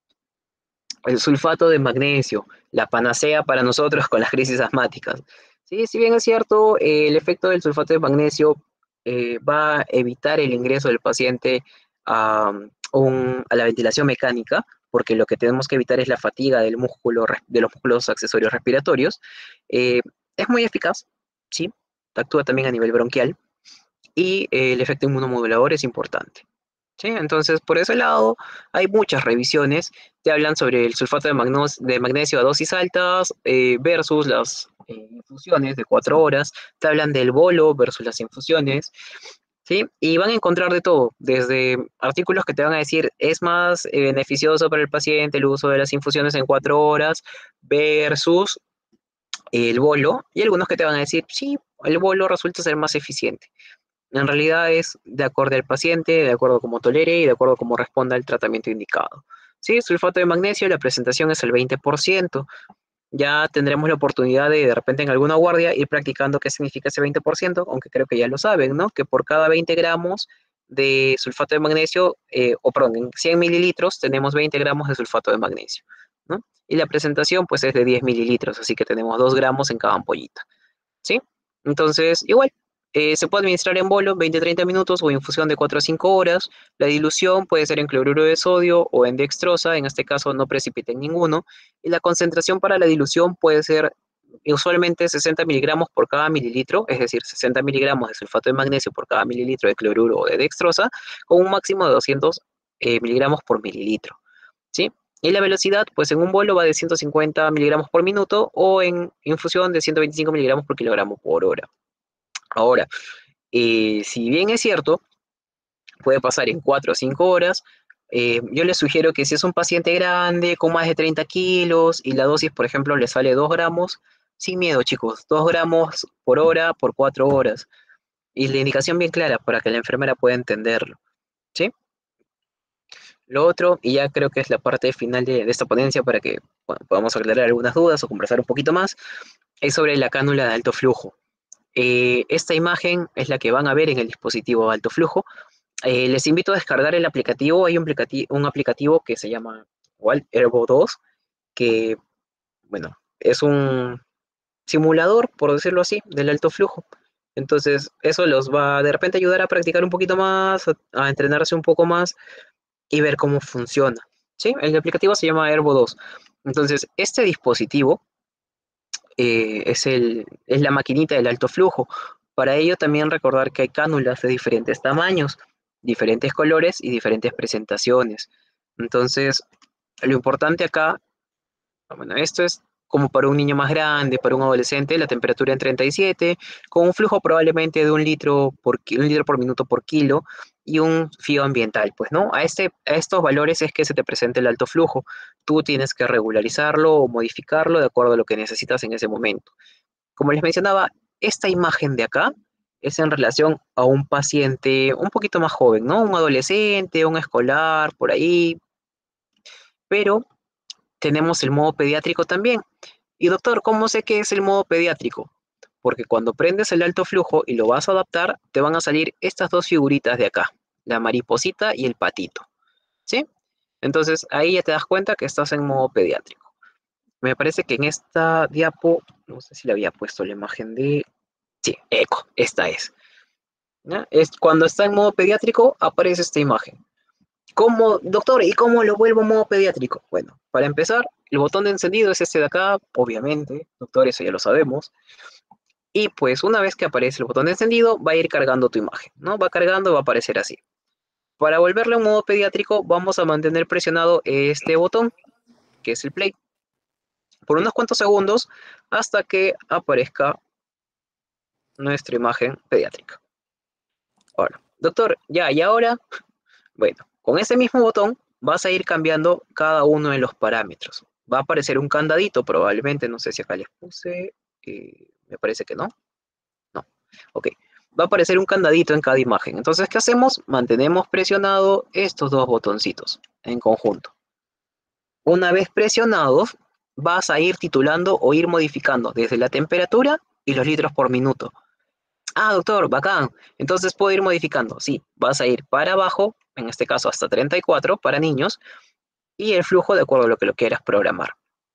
El sulfato de magnesio, la panacea para nosotros con las crisis asmáticas. Sí, si bien es cierto, eh, el efecto del sulfato de magnesio eh, va a evitar el ingreso del paciente a, un, a la ventilación mecánica, porque lo que tenemos que evitar es la fatiga del músculo, de los músculos accesorios respiratorios. Eh, es muy eficaz, ¿sí? Actúa también a nivel bronquial y eh, el efecto inmunomodulador es importante. ¿Sí? Entonces, por ese lado, hay muchas revisiones. Te hablan sobre el sulfato de, magnos, de magnesio a dosis altas eh, versus las eh, infusiones de cuatro horas. Te hablan del bolo versus las infusiones. ¿Sí? Y van a encontrar de todo, desde artículos que te van a decir es más eh, beneficioso para el paciente el uso de las infusiones en cuatro horas versus el bolo, y algunos que te van a decir, sí, el bolo resulta ser más eficiente. En realidad es de acuerdo al paciente, de acuerdo a cómo tolere y de acuerdo a cómo responda al tratamiento indicado. Sí, sulfato de magnesio, la presentación es el veinte por ciento. Ya tendremos la oportunidad de de repente en alguna guardia ir practicando qué significa ese veinte por ciento, aunque creo que ya lo saben, ¿no? Que por cada veinte gramos de sulfato de magnesio, eh, o perdón, en cien mililitros tenemos veinte gramos de sulfato de magnesio, ¿no? Y la presentación pues es de diez mililitros, así que tenemos dos gramos en cada ampollita, ¿sí? Entonces, igual, eh, se puede administrar en bolo veinte a treinta minutos o infusión de cuatro a cinco horas. La dilución puede ser en cloruro de sodio o en dextrosa, en este caso no precipiten ninguno. Y la concentración para la dilución puede ser usualmente sesenta miligramos por cada mililitro, es decir, sesenta miligramos de sulfato de magnesio por cada mililitro de cloruro o de dextrosa, con un máximo de doscientos eh, miligramos por mililitro, ¿sí? Y la velocidad, pues en un bolo va de ciento cincuenta miligramos por minuto o en infusión de ciento veinticinco miligramos por kilogramo por hora. Ahora, eh, si bien es cierto, puede pasar en cuatro o cinco horas. Eh, yo les sugiero que si es un paciente grande, con más de treinta kilos, y la dosis, por ejemplo, le sale dos gramos, sin miedo, chicos, dos gramos por hora por cuatro horas. Y la indicación bien clara para que la enfermera pueda entenderlo, ¿sí? Lo otro, y ya creo que es la parte final de, de esta ponencia para que bueno, podamos aclarar algunas dudas o conversar un poquito más, es sobre la cánula de alto flujo. Eh, esta imagen es la que van a ver en el dispositivo de alto flujo. Eh, les invito a descargar el aplicativo. Hay un aplicativo, un aplicativo que se llama igual Herbo dos, que, bueno, es un simulador, por decirlo así, del alto flujo. Entonces, eso los va de repente a ayudar a practicar un poquito más, a, a entrenarse un poco más y ver cómo funciona. ¿Sí? El aplicativo se llama Herbo dos. Entonces, este dispositivo eh, es, el, es la maquinita del alto flujo. Para ello también recordar que hay cánulas de diferentes tamaños, diferentes colores y diferentes presentaciones. Entonces, lo importante acá, bueno, esto es como para un niño más grande, para un adolescente, la temperatura en treinta y siete, con un flujo probablemente de un litro por, un litro por minuto por kilo y un fío ambiental, pues, ¿no? A, este, a estos valores es que se te presenta el alto flujo. Tú tienes que regularizarlo o modificarlo de acuerdo a lo que necesitas en ese momento. Como les mencionaba, esta imagen de acá es en relación a un paciente un poquito más joven, ¿no? Un adolescente, un escolar, por ahí, pero tenemos el modo pediátrico también. Y doctor, ¿cómo sé que es el modo pediátrico? Porque cuando prendes el alto flujo y lo vas a adaptar, te van a salir estas dos figuritas de acá, la mariposita y el patito, ¿sí? Entonces ahí ya te das cuenta que estás en modo pediátrico. Me parece que en esta diapo, no sé si le había puesto la imagen de... Sí, eco, esta es. ¿Ya? Es cuando está en modo pediátrico, aparece esta imagen. ¿Cómo, doctor, y cómo lo vuelvo modo pediátrico? Bueno, para empezar, el botón de encendido es este de acá, obviamente, doctor, eso ya lo sabemos. Y pues una vez que aparece el botón de encendido, va a ir cargando tu imagen, ¿no? Va cargando, va a aparecer así. Para volverlo en modo pediátrico, vamos a mantener presionado este botón, que es el play, por unos cuantos segundos, hasta que aparezca nuestra imagen pediátrica. Ahora, doctor, ya, y ahora, bueno, con ese mismo botón vas a ir cambiando cada uno de los parámetros. Va a aparecer un candadito probablemente, no sé si acá les puse, eh, me parece que no. No, ok. Va a aparecer un candadito en cada imagen. Entonces, ¿qué hacemos? Mantenemos presionado estos dos botoncitos en conjunto. Una vez presionados, vas a ir titulando o ir modificando desde la temperatura y los litros por minuto. Ah, doctor, bacán. Entonces puedo ir modificando. Sí, vas a ir para abajo, en este caso hasta treinta y cuatro para niños, y el flujo de acuerdo a lo que lo quieras programar.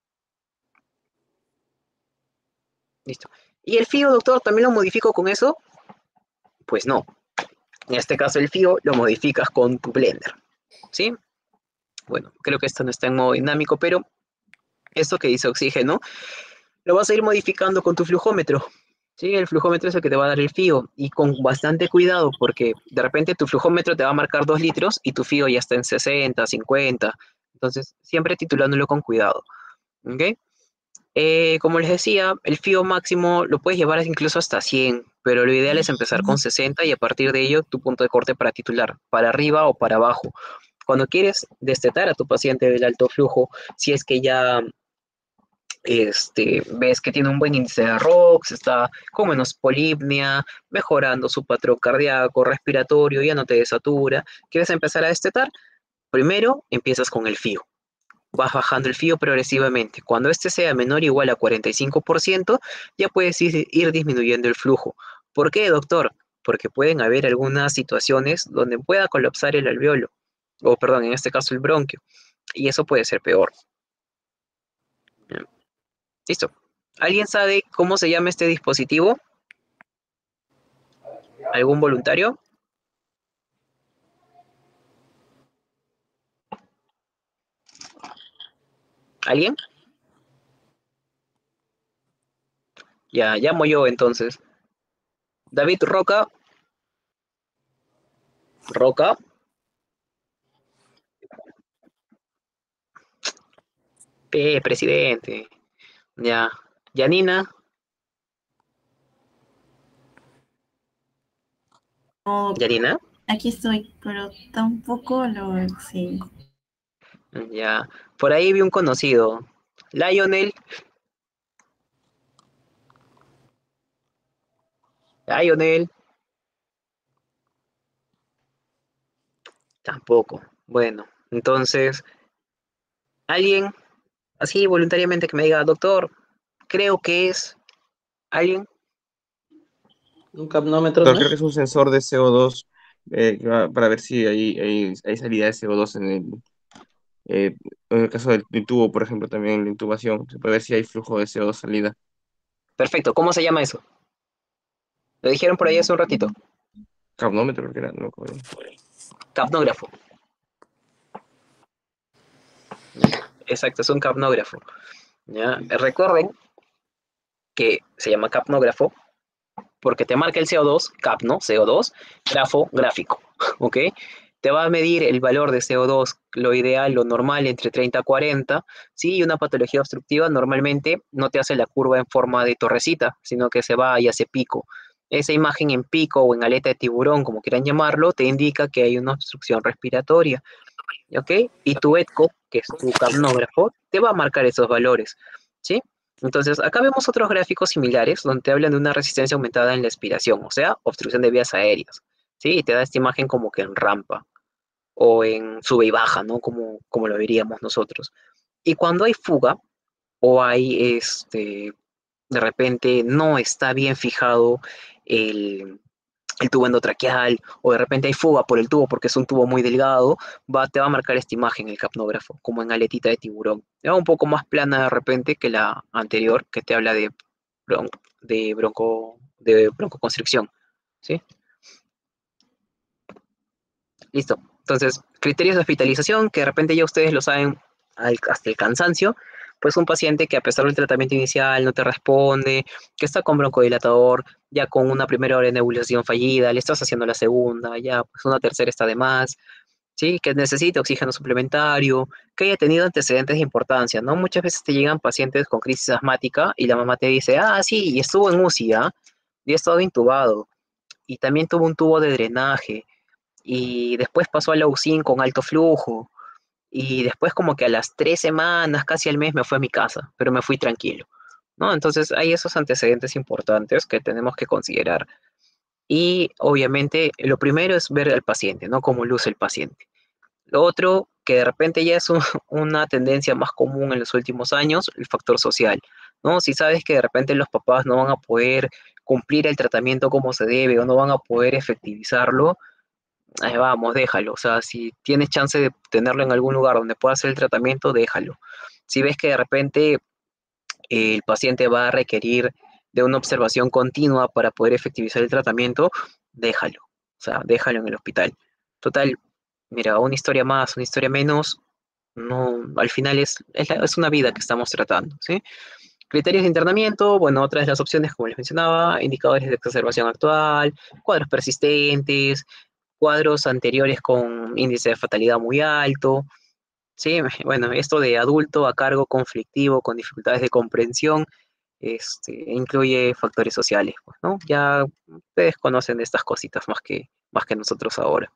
Listo. ¿Y el fío, doctor, también lo modifico con eso? Pues no. En este caso el fío lo modificas con tu Blender. ¿Sí? Bueno, creo que esto no está en modo dinámico, pero esto que dice oxígeno, lo vas a ir modificando con tu flujómetro. ¿Sí? El flujómetro es el que te va a dar el fío, y con bastante cuidado, porque de repente tu flujómetro te va a marcar dos litros y tu fío ya está en sesenta, cincuenta. Entonces, siempre titulándolo con cuidado. ¿Ok? Eh, como les decía, el fío máximo lo puedes llevar incluso hasta cien, pero lo ideal es empezar con sesenta y a partir de ello tu punto de corte para titular, para arriba o para abajo. Cuando quieres destetar a tu paciente del alto flujo, si es que ya este, ves que tiene un buen índice de R O X, está con menos polipnia, mejorando su patrón cardíaco, respiratorio, ya no te desatura, quieres empezar a destetar, primero empiezas con el fío. Vas bajando el fío progresivamente. Cuando este sea menor o igual a cuarenta y cinco por ciento, ya puedes ir, ir disminuyendo el flujo. ¿Por qué, doctor? Porque pueden haber algunas situaciones donde pueda colapsar el alveolo, o perdón, en este caso el bronquio, y eso puede ser peor. Bien. Listo. ¿Alguien sabe cómo se llama este dispositivo? ¿Algún voluntario? ¿Alguien? Ya, llamo yo entonces. David Roca. Roca. P, presidente. Ya. Yanina. No, Yanina, aquí estoy, pero tampoco lo sé. ya. Por ahí vi un conocido. Lionel, Lionel, tampoco. Bueno, entonces, alguien así voluntariamente que me diga, doctor, creo que es alguien. Un capnómetro, Pero ¿no creo que es? es un sensor de C O dos eh, que va- para ver si hay, hay, hay salida de C O dos en el, eh, en el caso del, del tubo, por ejemplo, también en la intubación. Se puede ver si hay flujo de C O dos salida. Perfecto, ¿cómo se llama eso? Lo dijeron por ahí hace un ratito. Capnómetro, creo que era, no me acuerdo. Capnógrafo. Exacto, es un capnógrafo. ¿Ya? Recuerden que se llama capnógrafo porque te marca el C O dos, cap, ¿no? C O dos, grafo, gráfico, ¿ok? Te va a medir el valor de C O dos, lo ideal, lo normal, entre treinta a cuarenta, ¿sí? Y una patología obstructiva normalmente no te hace la curva en forma de torrecita, sino que se va y hace pico. Esa imagen en pico o en aleta de tiburón, como quieran llamarlo, te indica que hay una obstrucción respiratoria, ¿ok? Y tu ETCO, que es tu capnógrafo, te va a marcar esos valores, ¿sí? Entonces, acá vemos otros gráficos similares donde te hablan de una resistencia aumentada en la expiración, o sea, obstrucción de vías aéreas, ¿sí? Y te da esta imagen como que en rampa o en sube y baja, ¿no? Como, como lo veríamos nosotros. Y cuando hay fuga o hay, este, de repente no está bien fijado el, el tubo endotraqueal, o de repente hay fuga por el tubo porque es un tubo muy delgado, va, te va a marcar esta imagen el capnógrafo, como en aletita de tiburón. Es un poco más plana de repente que la anterior, que te habla de, bron de, bronco, de broncoconstricción. ¿Sí? Listo. Entonces, criterios de hospitalización, que de repente ya ustedes lo saben al, hasta el cansancio, pues un paciente que a pesar del tratamiento inicial no te responde, que está con broncodilatador, ya con una primera hora de nebulización fallida, le estás haciendo la segunda, ya pues una tercera está de más, ¿sí? Que necesite oxígeno suplementario, que haya tenido antecedentes de importancia, ¿no? Muchas veces te llegan pacientes con crisis asmática y la mamá te dice, ah, sí, y estuvo en U C I, ¿ah? Y ha estado intubado, y también tuvo un tubo de drenaje, y después pasó a la U C I con alto flujo, y después como que a las tres semanas, casi al mes, me fui a mi casa, pero me fui tranquilo, ¿no? Entonces hay esos antecedentes importantes que tenemos que considerar. Y obviamente lo primero es ver al paciente, ¿no? Cómo luce el paciente. Lo otro, que de repente ya es un- una tendencia más común en los últimos años, el factor social, ¿no? Si sabes que de repente los papás no van a poder cumplir el tratamiento como se debe o no van a poder efectivizarlo, ahí vamos, déjalo. O sea, si tienes chance de tenerlo en algún lugar donde pueda hacer el tratamiento, déjalo. Si ves que de repente eh, el paciente va a requerir de una observación continua para poder efectivizar el tratamiento, déjalo. O sea, déjalo en el hospital. Total, mira, una historia más, una historia menos, no, al final es, es, la- es una vida que estamos tratando, ¿sí? Criterios de internamiento, bueno, otras de las opciones, como les mencionaba, indicadores de exacerbación actual, cuadros persistentes, cuadros anteriores con índice de fatalidad muy alto, ¿sí? Bueno, esto de adulto a cargo conflictivo con dificultades de comprensión, este, incluye factores sociales, pues, ¿no? Ya ustedes conocen de estas cositas más que, más que nosotros ahora.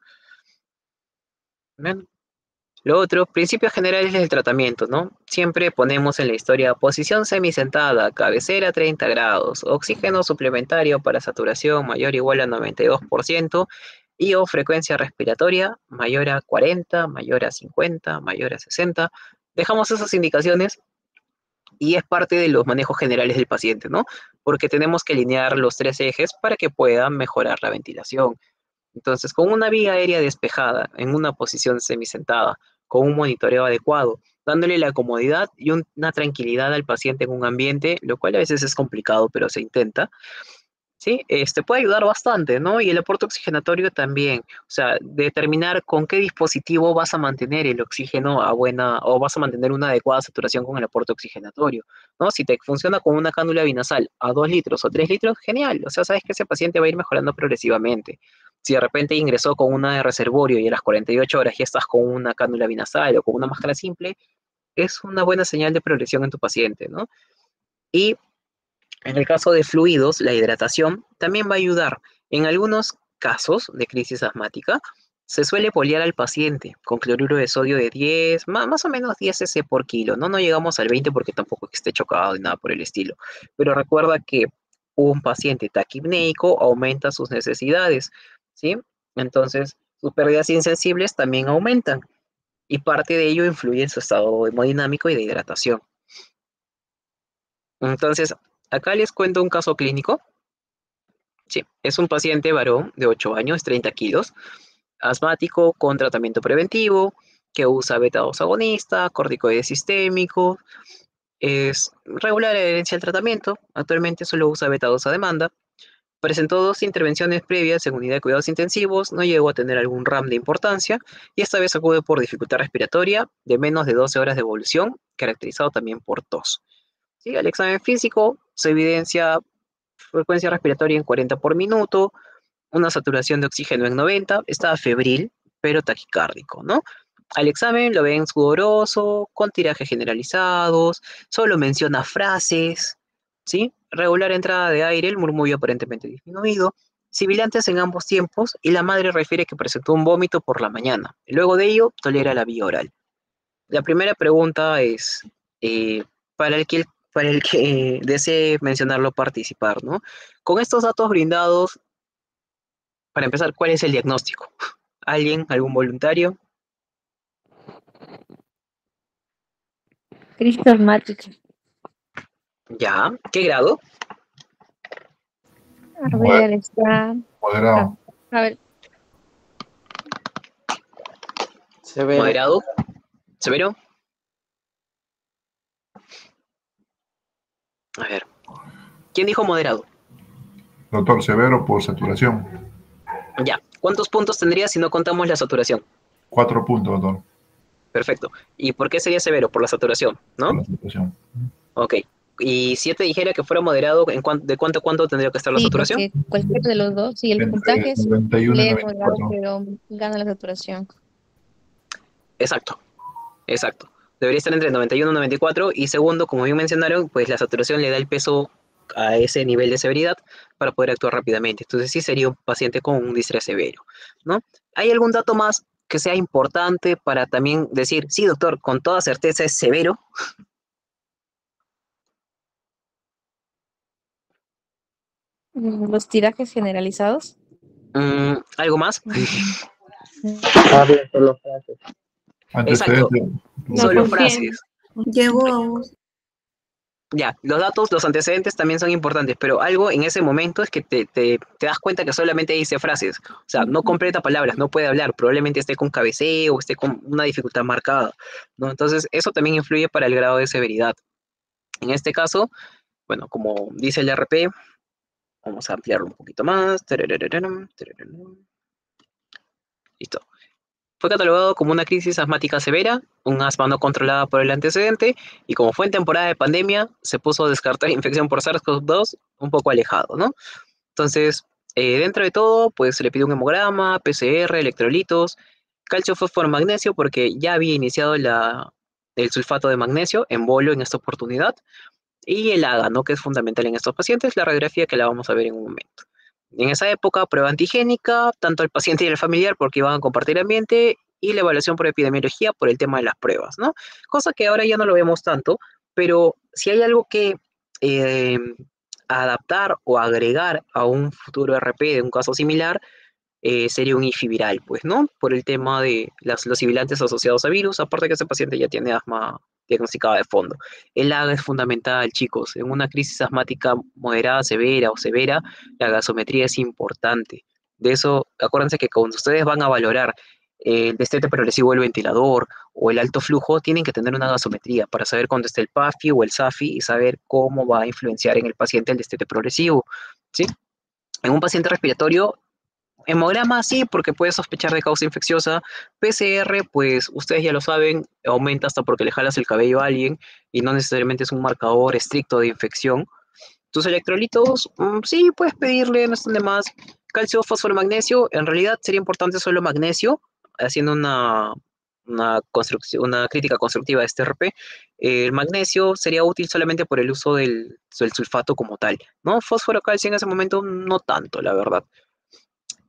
Bien. Lo otro, principios generales del tratamiento, ¿no? Siempre ponemos en la historia posición semisentada, cabecera treinta grados, oxígeno suplementario para saturación mayor o igual a noventa y dos por ciento y o frecuencia respiratoria mayor a cuarenta, mayor a cincuenta, mayor a sesenta. Dejamos esas indicaciones y es parte de los manejos generales del paciente, ¿no? Porque tenemos que alinear los tres ejes para que pueda mejorar la ventilación. Entonces, con una vía aérea despejada, en una posición semisentada, con un monitoreo adecuado, dándole la comodidad y un- una tranquilidad al paciente en un ambiente, lo cual a veces es complicado, pero se intenta, ¿sí? Este puede ayudar bastante, ¿no? Y el aporte oxigenatorio también, o sea, determinar con qué dispositivo vas a mantener el oxígeno a buena, o vas a mantener una adecuada saturación con el aporte oxigenatorio, ¿no? Si te funciona con una cánula binasal a dos litros o tres litros, genial, o sea, sabes que ese paciente va a ir mejorando progresivamente. Si de repente ingresó con una de reservorio y a las cuarenta y ocho horas ya estás con una cánula binasal o con una máscara simple, es una buena señal de progresión en tu paciente, ¿no? Y en el caso de fluidos, la hidratación también va a ayudar. En algunos casos de crisis asmática, se suele poliar al paciente con cloruro de sodio de diez, más, más o menos diez cc por kilo, ¿no? No llegamos al veinte porque tampoco es que esté chocado ni nada por el estilo. Pero recuerda que un paciente taquipneico aumenta sus necesidades, ¿sí? Entonces, sus pérdidas insensibles también aumentan y parte de ello influye en su estado hemodinámico y de hidratación. Entonces, acá les cuento un caso clínico. Sí, es un paciente varón de ocho años, treinta kilos, asmático con tratamiento preventivo, que usa beta dos agonista, corticoides sistémicos, es regular adherencia al tratamiento, actualmente solo usa beta dos a demanda, presentó dos intervenciones previas en unidad de cuidados intensivos, no llegó a tener algún RAM de importancia, y esta vez acude por dificultad respiratoria de menos de doce horas de evolución, caracterizado también por tos. ¿Sí? Al examen físico se evidencia frecuencia respiratoria en cuarenta por minuto, una saturación de oxígeno en noventa, estaba febril, pero taquicárdico, ¿no? Al examen lo ven sudoroso, con tirajes generalizados, solo menciona frases, ¿sí? Regular entrada de aire, el murmullo aparentemente disminuido, sibilantes en ambos tiempos, y la madre refiere que presentó un vómito por la mañana. Luego de ello, tolera la vía oral. La primera pregunta es, eh, para el que, para el que desee mencionarlo, participar, ¿no? Con estos datos brindados, para empezar, ¿cuál es el diagnóstico? ¿Alguien, algún voluntario? Crisis asmática. Ya, ¿qué grado? A ver, está. Moderado. A ver, Severo. ¿Moderado? ¿Severo? A ver, ¿quién dijo moderado? Doctor, severo por saturación. Ya, ¿cuántos puntos tendría si no contamos la saturación? Cuatro puntos, doctor, Perfecto. ¿Y por qué sería severo? Por la saturación, por ¿no? la saturación. Ok. Y si yo te dijera que fuera moderado, ¿en cuán- ¿de cuánto a cuánto tendría que estar la sí, saturación? porque cualquiera de los dos, si el Entre puntaje es noventa y uno y leve, moderado, noventa y cuatro. pero gana la saturación. Exacto, exacto. Debería estar entre noventa y uno y noventa y cuatro. Y segundo, como bien mencionaron, pues la saturación le da el peso a ese nivel de severidad para poder actuar rápidamente. Entonces sí sería un paciente con un distrés severo, ¿no? ¿Hay algún dato más que sea importante para también decir, sí, doctor, con toda certeza es severo? Mm, Los tirajes generalizados. Mm, ¿algo más? Mm, Ah, bien, solo frases. Exacto, Antecedentes. No solo confíen. frases. Llegó a vos. Ya, los datos, los antecedentes también son importantes, pero algo en ese momento es que te, te, te das cuenta que solamente dice frases, o sea, no completa palabras, no puede hablar, probablemente esté con cabeceo, esté con una dificultad marcada, ¿no? Entonces, eso también influye para el grado de severidad. En este caso, bueno, como dice el R P, vamos a ampliarlo un poquito más. Tararararam, tarararam. Listo. Fue catalogado como una crisis asmática severa, un asma no controlada por el antecedente, y como fue en temporada de pandemia, se puso a descartar infección por SARS-CoV dos un poco alejado, ¿no? Entonces, eh, dentro de todo, pues se le pidió un hemograma, P C R, electrolitos, calcio, fósforo, magnesio, porque ya había iniciado la, el sulfato de magnesio en bolo en esta oportunidad, y el A G A, ¿no? Que es fundamental en estos pacientes, la radiografía que la vamos a ver en un momento. En esa época, prueba antigénica, tanto el paciente y el familiar porque iban a compartir ambiente, y la evaluación por epidemiología por el tema de las pruebas, ¿no? Cosa que ahora ya no lo vemos tanto, pero si hay algo que eh, adaptar o agregar a un futuro R P de un caso similar, eh, sería un I F I viral, pues, ¿no? Por el tema de las, los sibilantes asociados a virus, aparte que ese paciente ya tiene asma diagnosticada de fondo. El A G A es fundamental, chicos. En una crisis asmática moderada, severa o severa, la gasometría es importante. De eso, acuérdense que cuando ustedes van a valorar eh, el destete progresivo del ventilador o el alto flujo, tienen que tener una gasometría para saber cuándo está el P A F I o el S A F I y saber cómo va a influenciar en el paciente el destete progresivo, ¿sí? En un paciente respiratorio, hemograma sí, porque puede sospechar de causa infecciosa. P C R, pues ustedes ya lo saben, aumenta hasta porque le jalas el cabello a alguien y no necesariamente es un marcador estricto de infección. Tus electrolitos, mm, sí, puedes pedirle, no están de más. Calcio, fósforo, magnesio, en realidad sería importante solo magnesio, haciendo una, una, construcción, una crítica constructiva de este R P. Eh, el magnesio sería útil solamente por el uso del, del sulfato como tal, ¿no? Fósforo, calcio en ese momento no tanto, la verdad.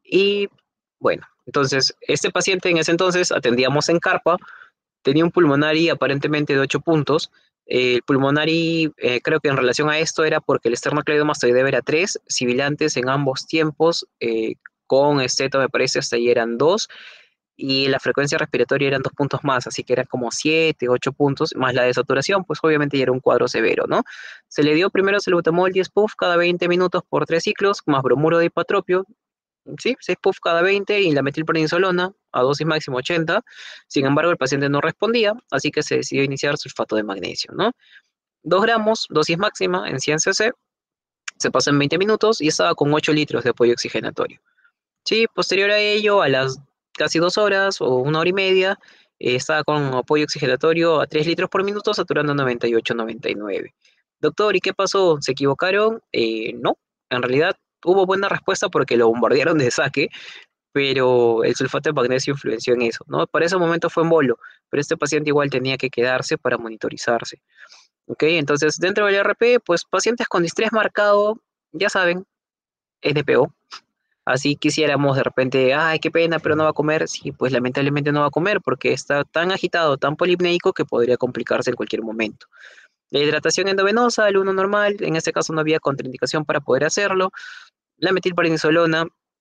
Y bueno, entonces, este paciente en ese entonces atendíamos en carpa, tenía un pulmonari aparentemente de ocho puntos. Eh, el pulmonari, eh, creo que en relación a esto era porque el esternocleidomastoideo era tres, sibilantes en ambos tiempos, eh, con esteto me parece hasta ahí eran dos, y la frecuencia respiratoria eran dos puntos más, así que eran como siete, ocho puntos, más la desaturación, pues obviamente ya era un cuadro severo, ¿no? Se le dio primero salbutamol diez puff cada veinte minutos por tres ciclos, más bromuro de hipatropio, ¿sí? seis puff cada veinte y la metilprednisolona a dosis máxima ochenta. Sin embargo, el paciente no respondía, así que se decidió iniciar sulfato de magnesio, ¿no? dos gramos, dosis máxima en cien cc, se pasó en veinte minutos y estaba con ocho litros de apoyo oxigenatorio. Sí, posterior a ello, a las casi dos horas o una hora y media, eh, estaba con apoyo oxigenatorio a tres litros por minuto, saturando noventa y ocho noventa y nueve. Doctor, ¿y qué pasó? ¿Se equivocaron? Eh, no, en realidad hubo buena respuesta porque lo bombardearon de saque, pero el sulfato de magnesio influenció en eso, ¿no? Para ese momento fue en bolo, pero este paciente igual tenía que quedarse para monitorizarse. ¿Ok? Entonces, dentro del R P, pues pacientes con distrés marcado, ya saben, N P O. Así quisiéramos de repente, ay, qué pena, pero no va a comer. Sí, pues lamentablemente no va a comer porque está tan agitado, tan polipneico que podría complicarse en cualquier momento. La hidratación endovenosa, el uno normal, en este caso no había contraindicación para poder hacerlo. La metilprednisolona,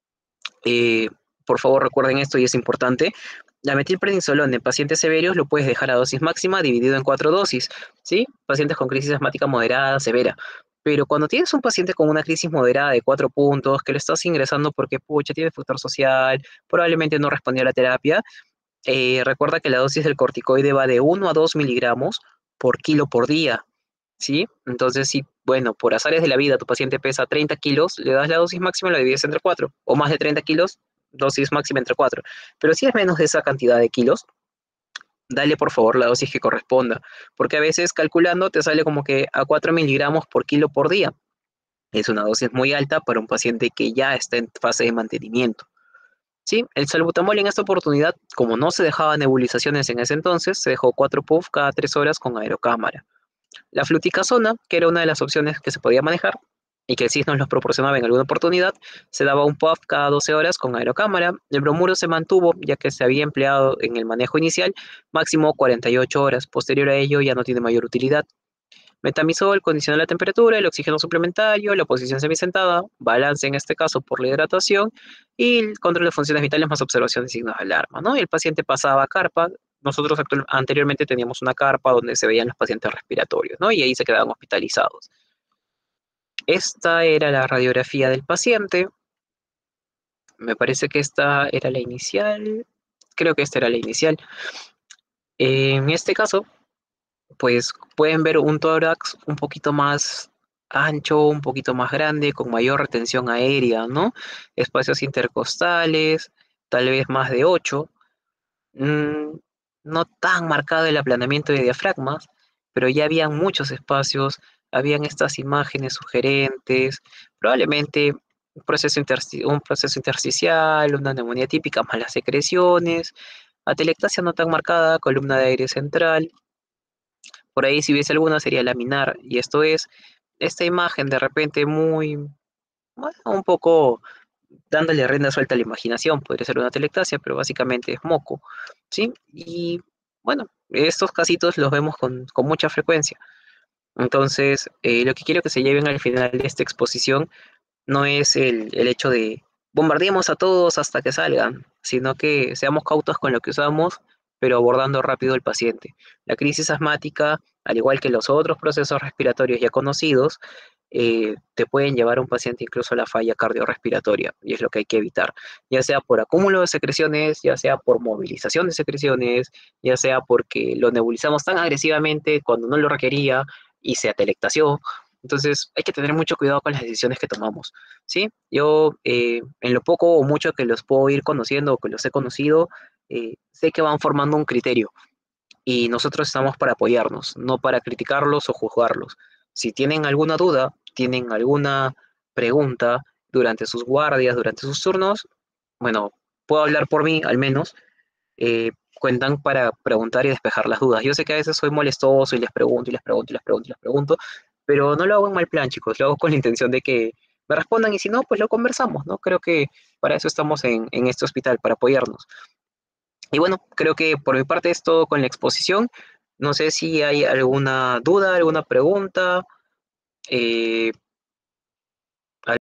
eh, por favor recuerden esto y es importante. La metilprednisolona en pacientes severos lo puedes dejar a dosis máxima dividido en cuatro dosis, ¿sí? Pacientes con crisis asmática moderada, severa. Pero cuando tienes un paciente con una crisis moderada de cuatro puntos, que lo estás ingresando porque, pucha, tiene factor social, probablemente no respondió a la terapia, eh, recuerda que la dosis del corticoide va de uno a dos miligramos por kilo por día, ¿sí? Entonces, si, bueno, por azares de la vida tu paciente pesa treinta kilos, le das la dosis máxima y la divides entre cuatro, o más de treinta kilos, dosis máxima entre cuatro. Pero si es menos de esa cantidad de kilos, dale por favor la dosis que corresponda, porque a veces calculando te sale como que a cuatro miligramos por kilo por día. Es una dosis muy alta para un paciente que ya está en fase de mantenimiento. Sí, el salbutamol en esta oportunidad, como no se dejaba nebulizaciones en ese entonces, se dejó cuatro puff cada tres horas con aerocámara. La fluticasona, que era una de las opciones que se podía manejar, y que el C I S nos los proporcionaba en alguna oportunidad, se daba un puff cada doce horas con aerocámara. El bromuro se mantuvo, ya que se había empleado en el manejo inicial, máximo cuarenta y ocho horas. Posterior a ello ya no tiene mayor utilidad. Metamizol condiciona la temperatura, el oxígeno suplementario, la posición semisentada, balance en este caso por la hidratación, y el control de funciones vitales más observación de signos de alarma, ¿no? Y el paciente pasaba a carpa. Nosotros actual, anteriormente teníamos una carpa donde se veían los pacientes respiratorios, ¿no? Y ahí se quedaban hospitalizados. Esta era la radiografía del paciente. Me parece que esta era la inicial. Creo que esta era la inicial. En este caso, pues pueden ver un tórax un poquito más ancho, un poquito más grande, con mayor retención aérea, ¿no? Espacios intercostales, tal vez más de ocho. Mm, no tan marcado el aplanamiento de diafragmas, pero ya habían muchos espacios, habían estas imágenes sugerentes, probablemente un proceso, un proceso intersticial, una neumonía típica, más las secreciones, atelectasia no tan marcada, columna de aire central. Por ahí si hubiese alguna sería laminar, y esto es esta imagen de repente muy, bueno, un poco dándole rienda suelta a la imaginación, podría ser una atelectasia, pero básicamente es moco, ¿sí? Y bueno, estos casitos los vemos con, con mucha frecuencia. Entonces, eh, lo que quiero que se lleven al final de esta exposición no es el, el hecho de bombardeemos a todos hasta que salgan, sino que seamos cautos con lo que usamos, pero abordando rápido al paciente. La crisis asmática, al igual que los otros procesos respiratorios ya conocidos, eh, te pueden llevar a un paciente incluso a la falla cardiorrespiratoria, y es lo que hay que evitar, ya sea por acúmulo de secreciones, ya sea por movilización de secreciones, ya sea porque lo nebulizamos tan agresivamente cuando no lo requería y se atelectació. Entonces hay que tener mucho cuidado con las decisiones que tomamos, ¿sí? Yo, eh, en lo poco o mucho que los puedo ir conociendo o que los he conocido, eh, sé que van formando un criterio, y nosotros estamos para apoyarnos, no para criticarlos o juzgarlos. Si tienen alguna duda, tienen alguna pregunta durante sus guardias, durante sus turnos, bueno, puedo hablar por mí al menos, eh, cuentan para preguntar y despejar las dudas. Yo sé que a veces soy molestoso y les pregunto y les pregunto y les pregunto y les pregunto, pero no lo hago en mal plan, chicos, lo hago con la intención de que me respondan, y si no, pues lo conversamos, ¿no? Creo que para eso estamos en, en este hospital, para apoyarnos. Y bueno, creo que por mi parte es todo con la exposición. No sé si hay alguna duda, alguna pregunta. Eh,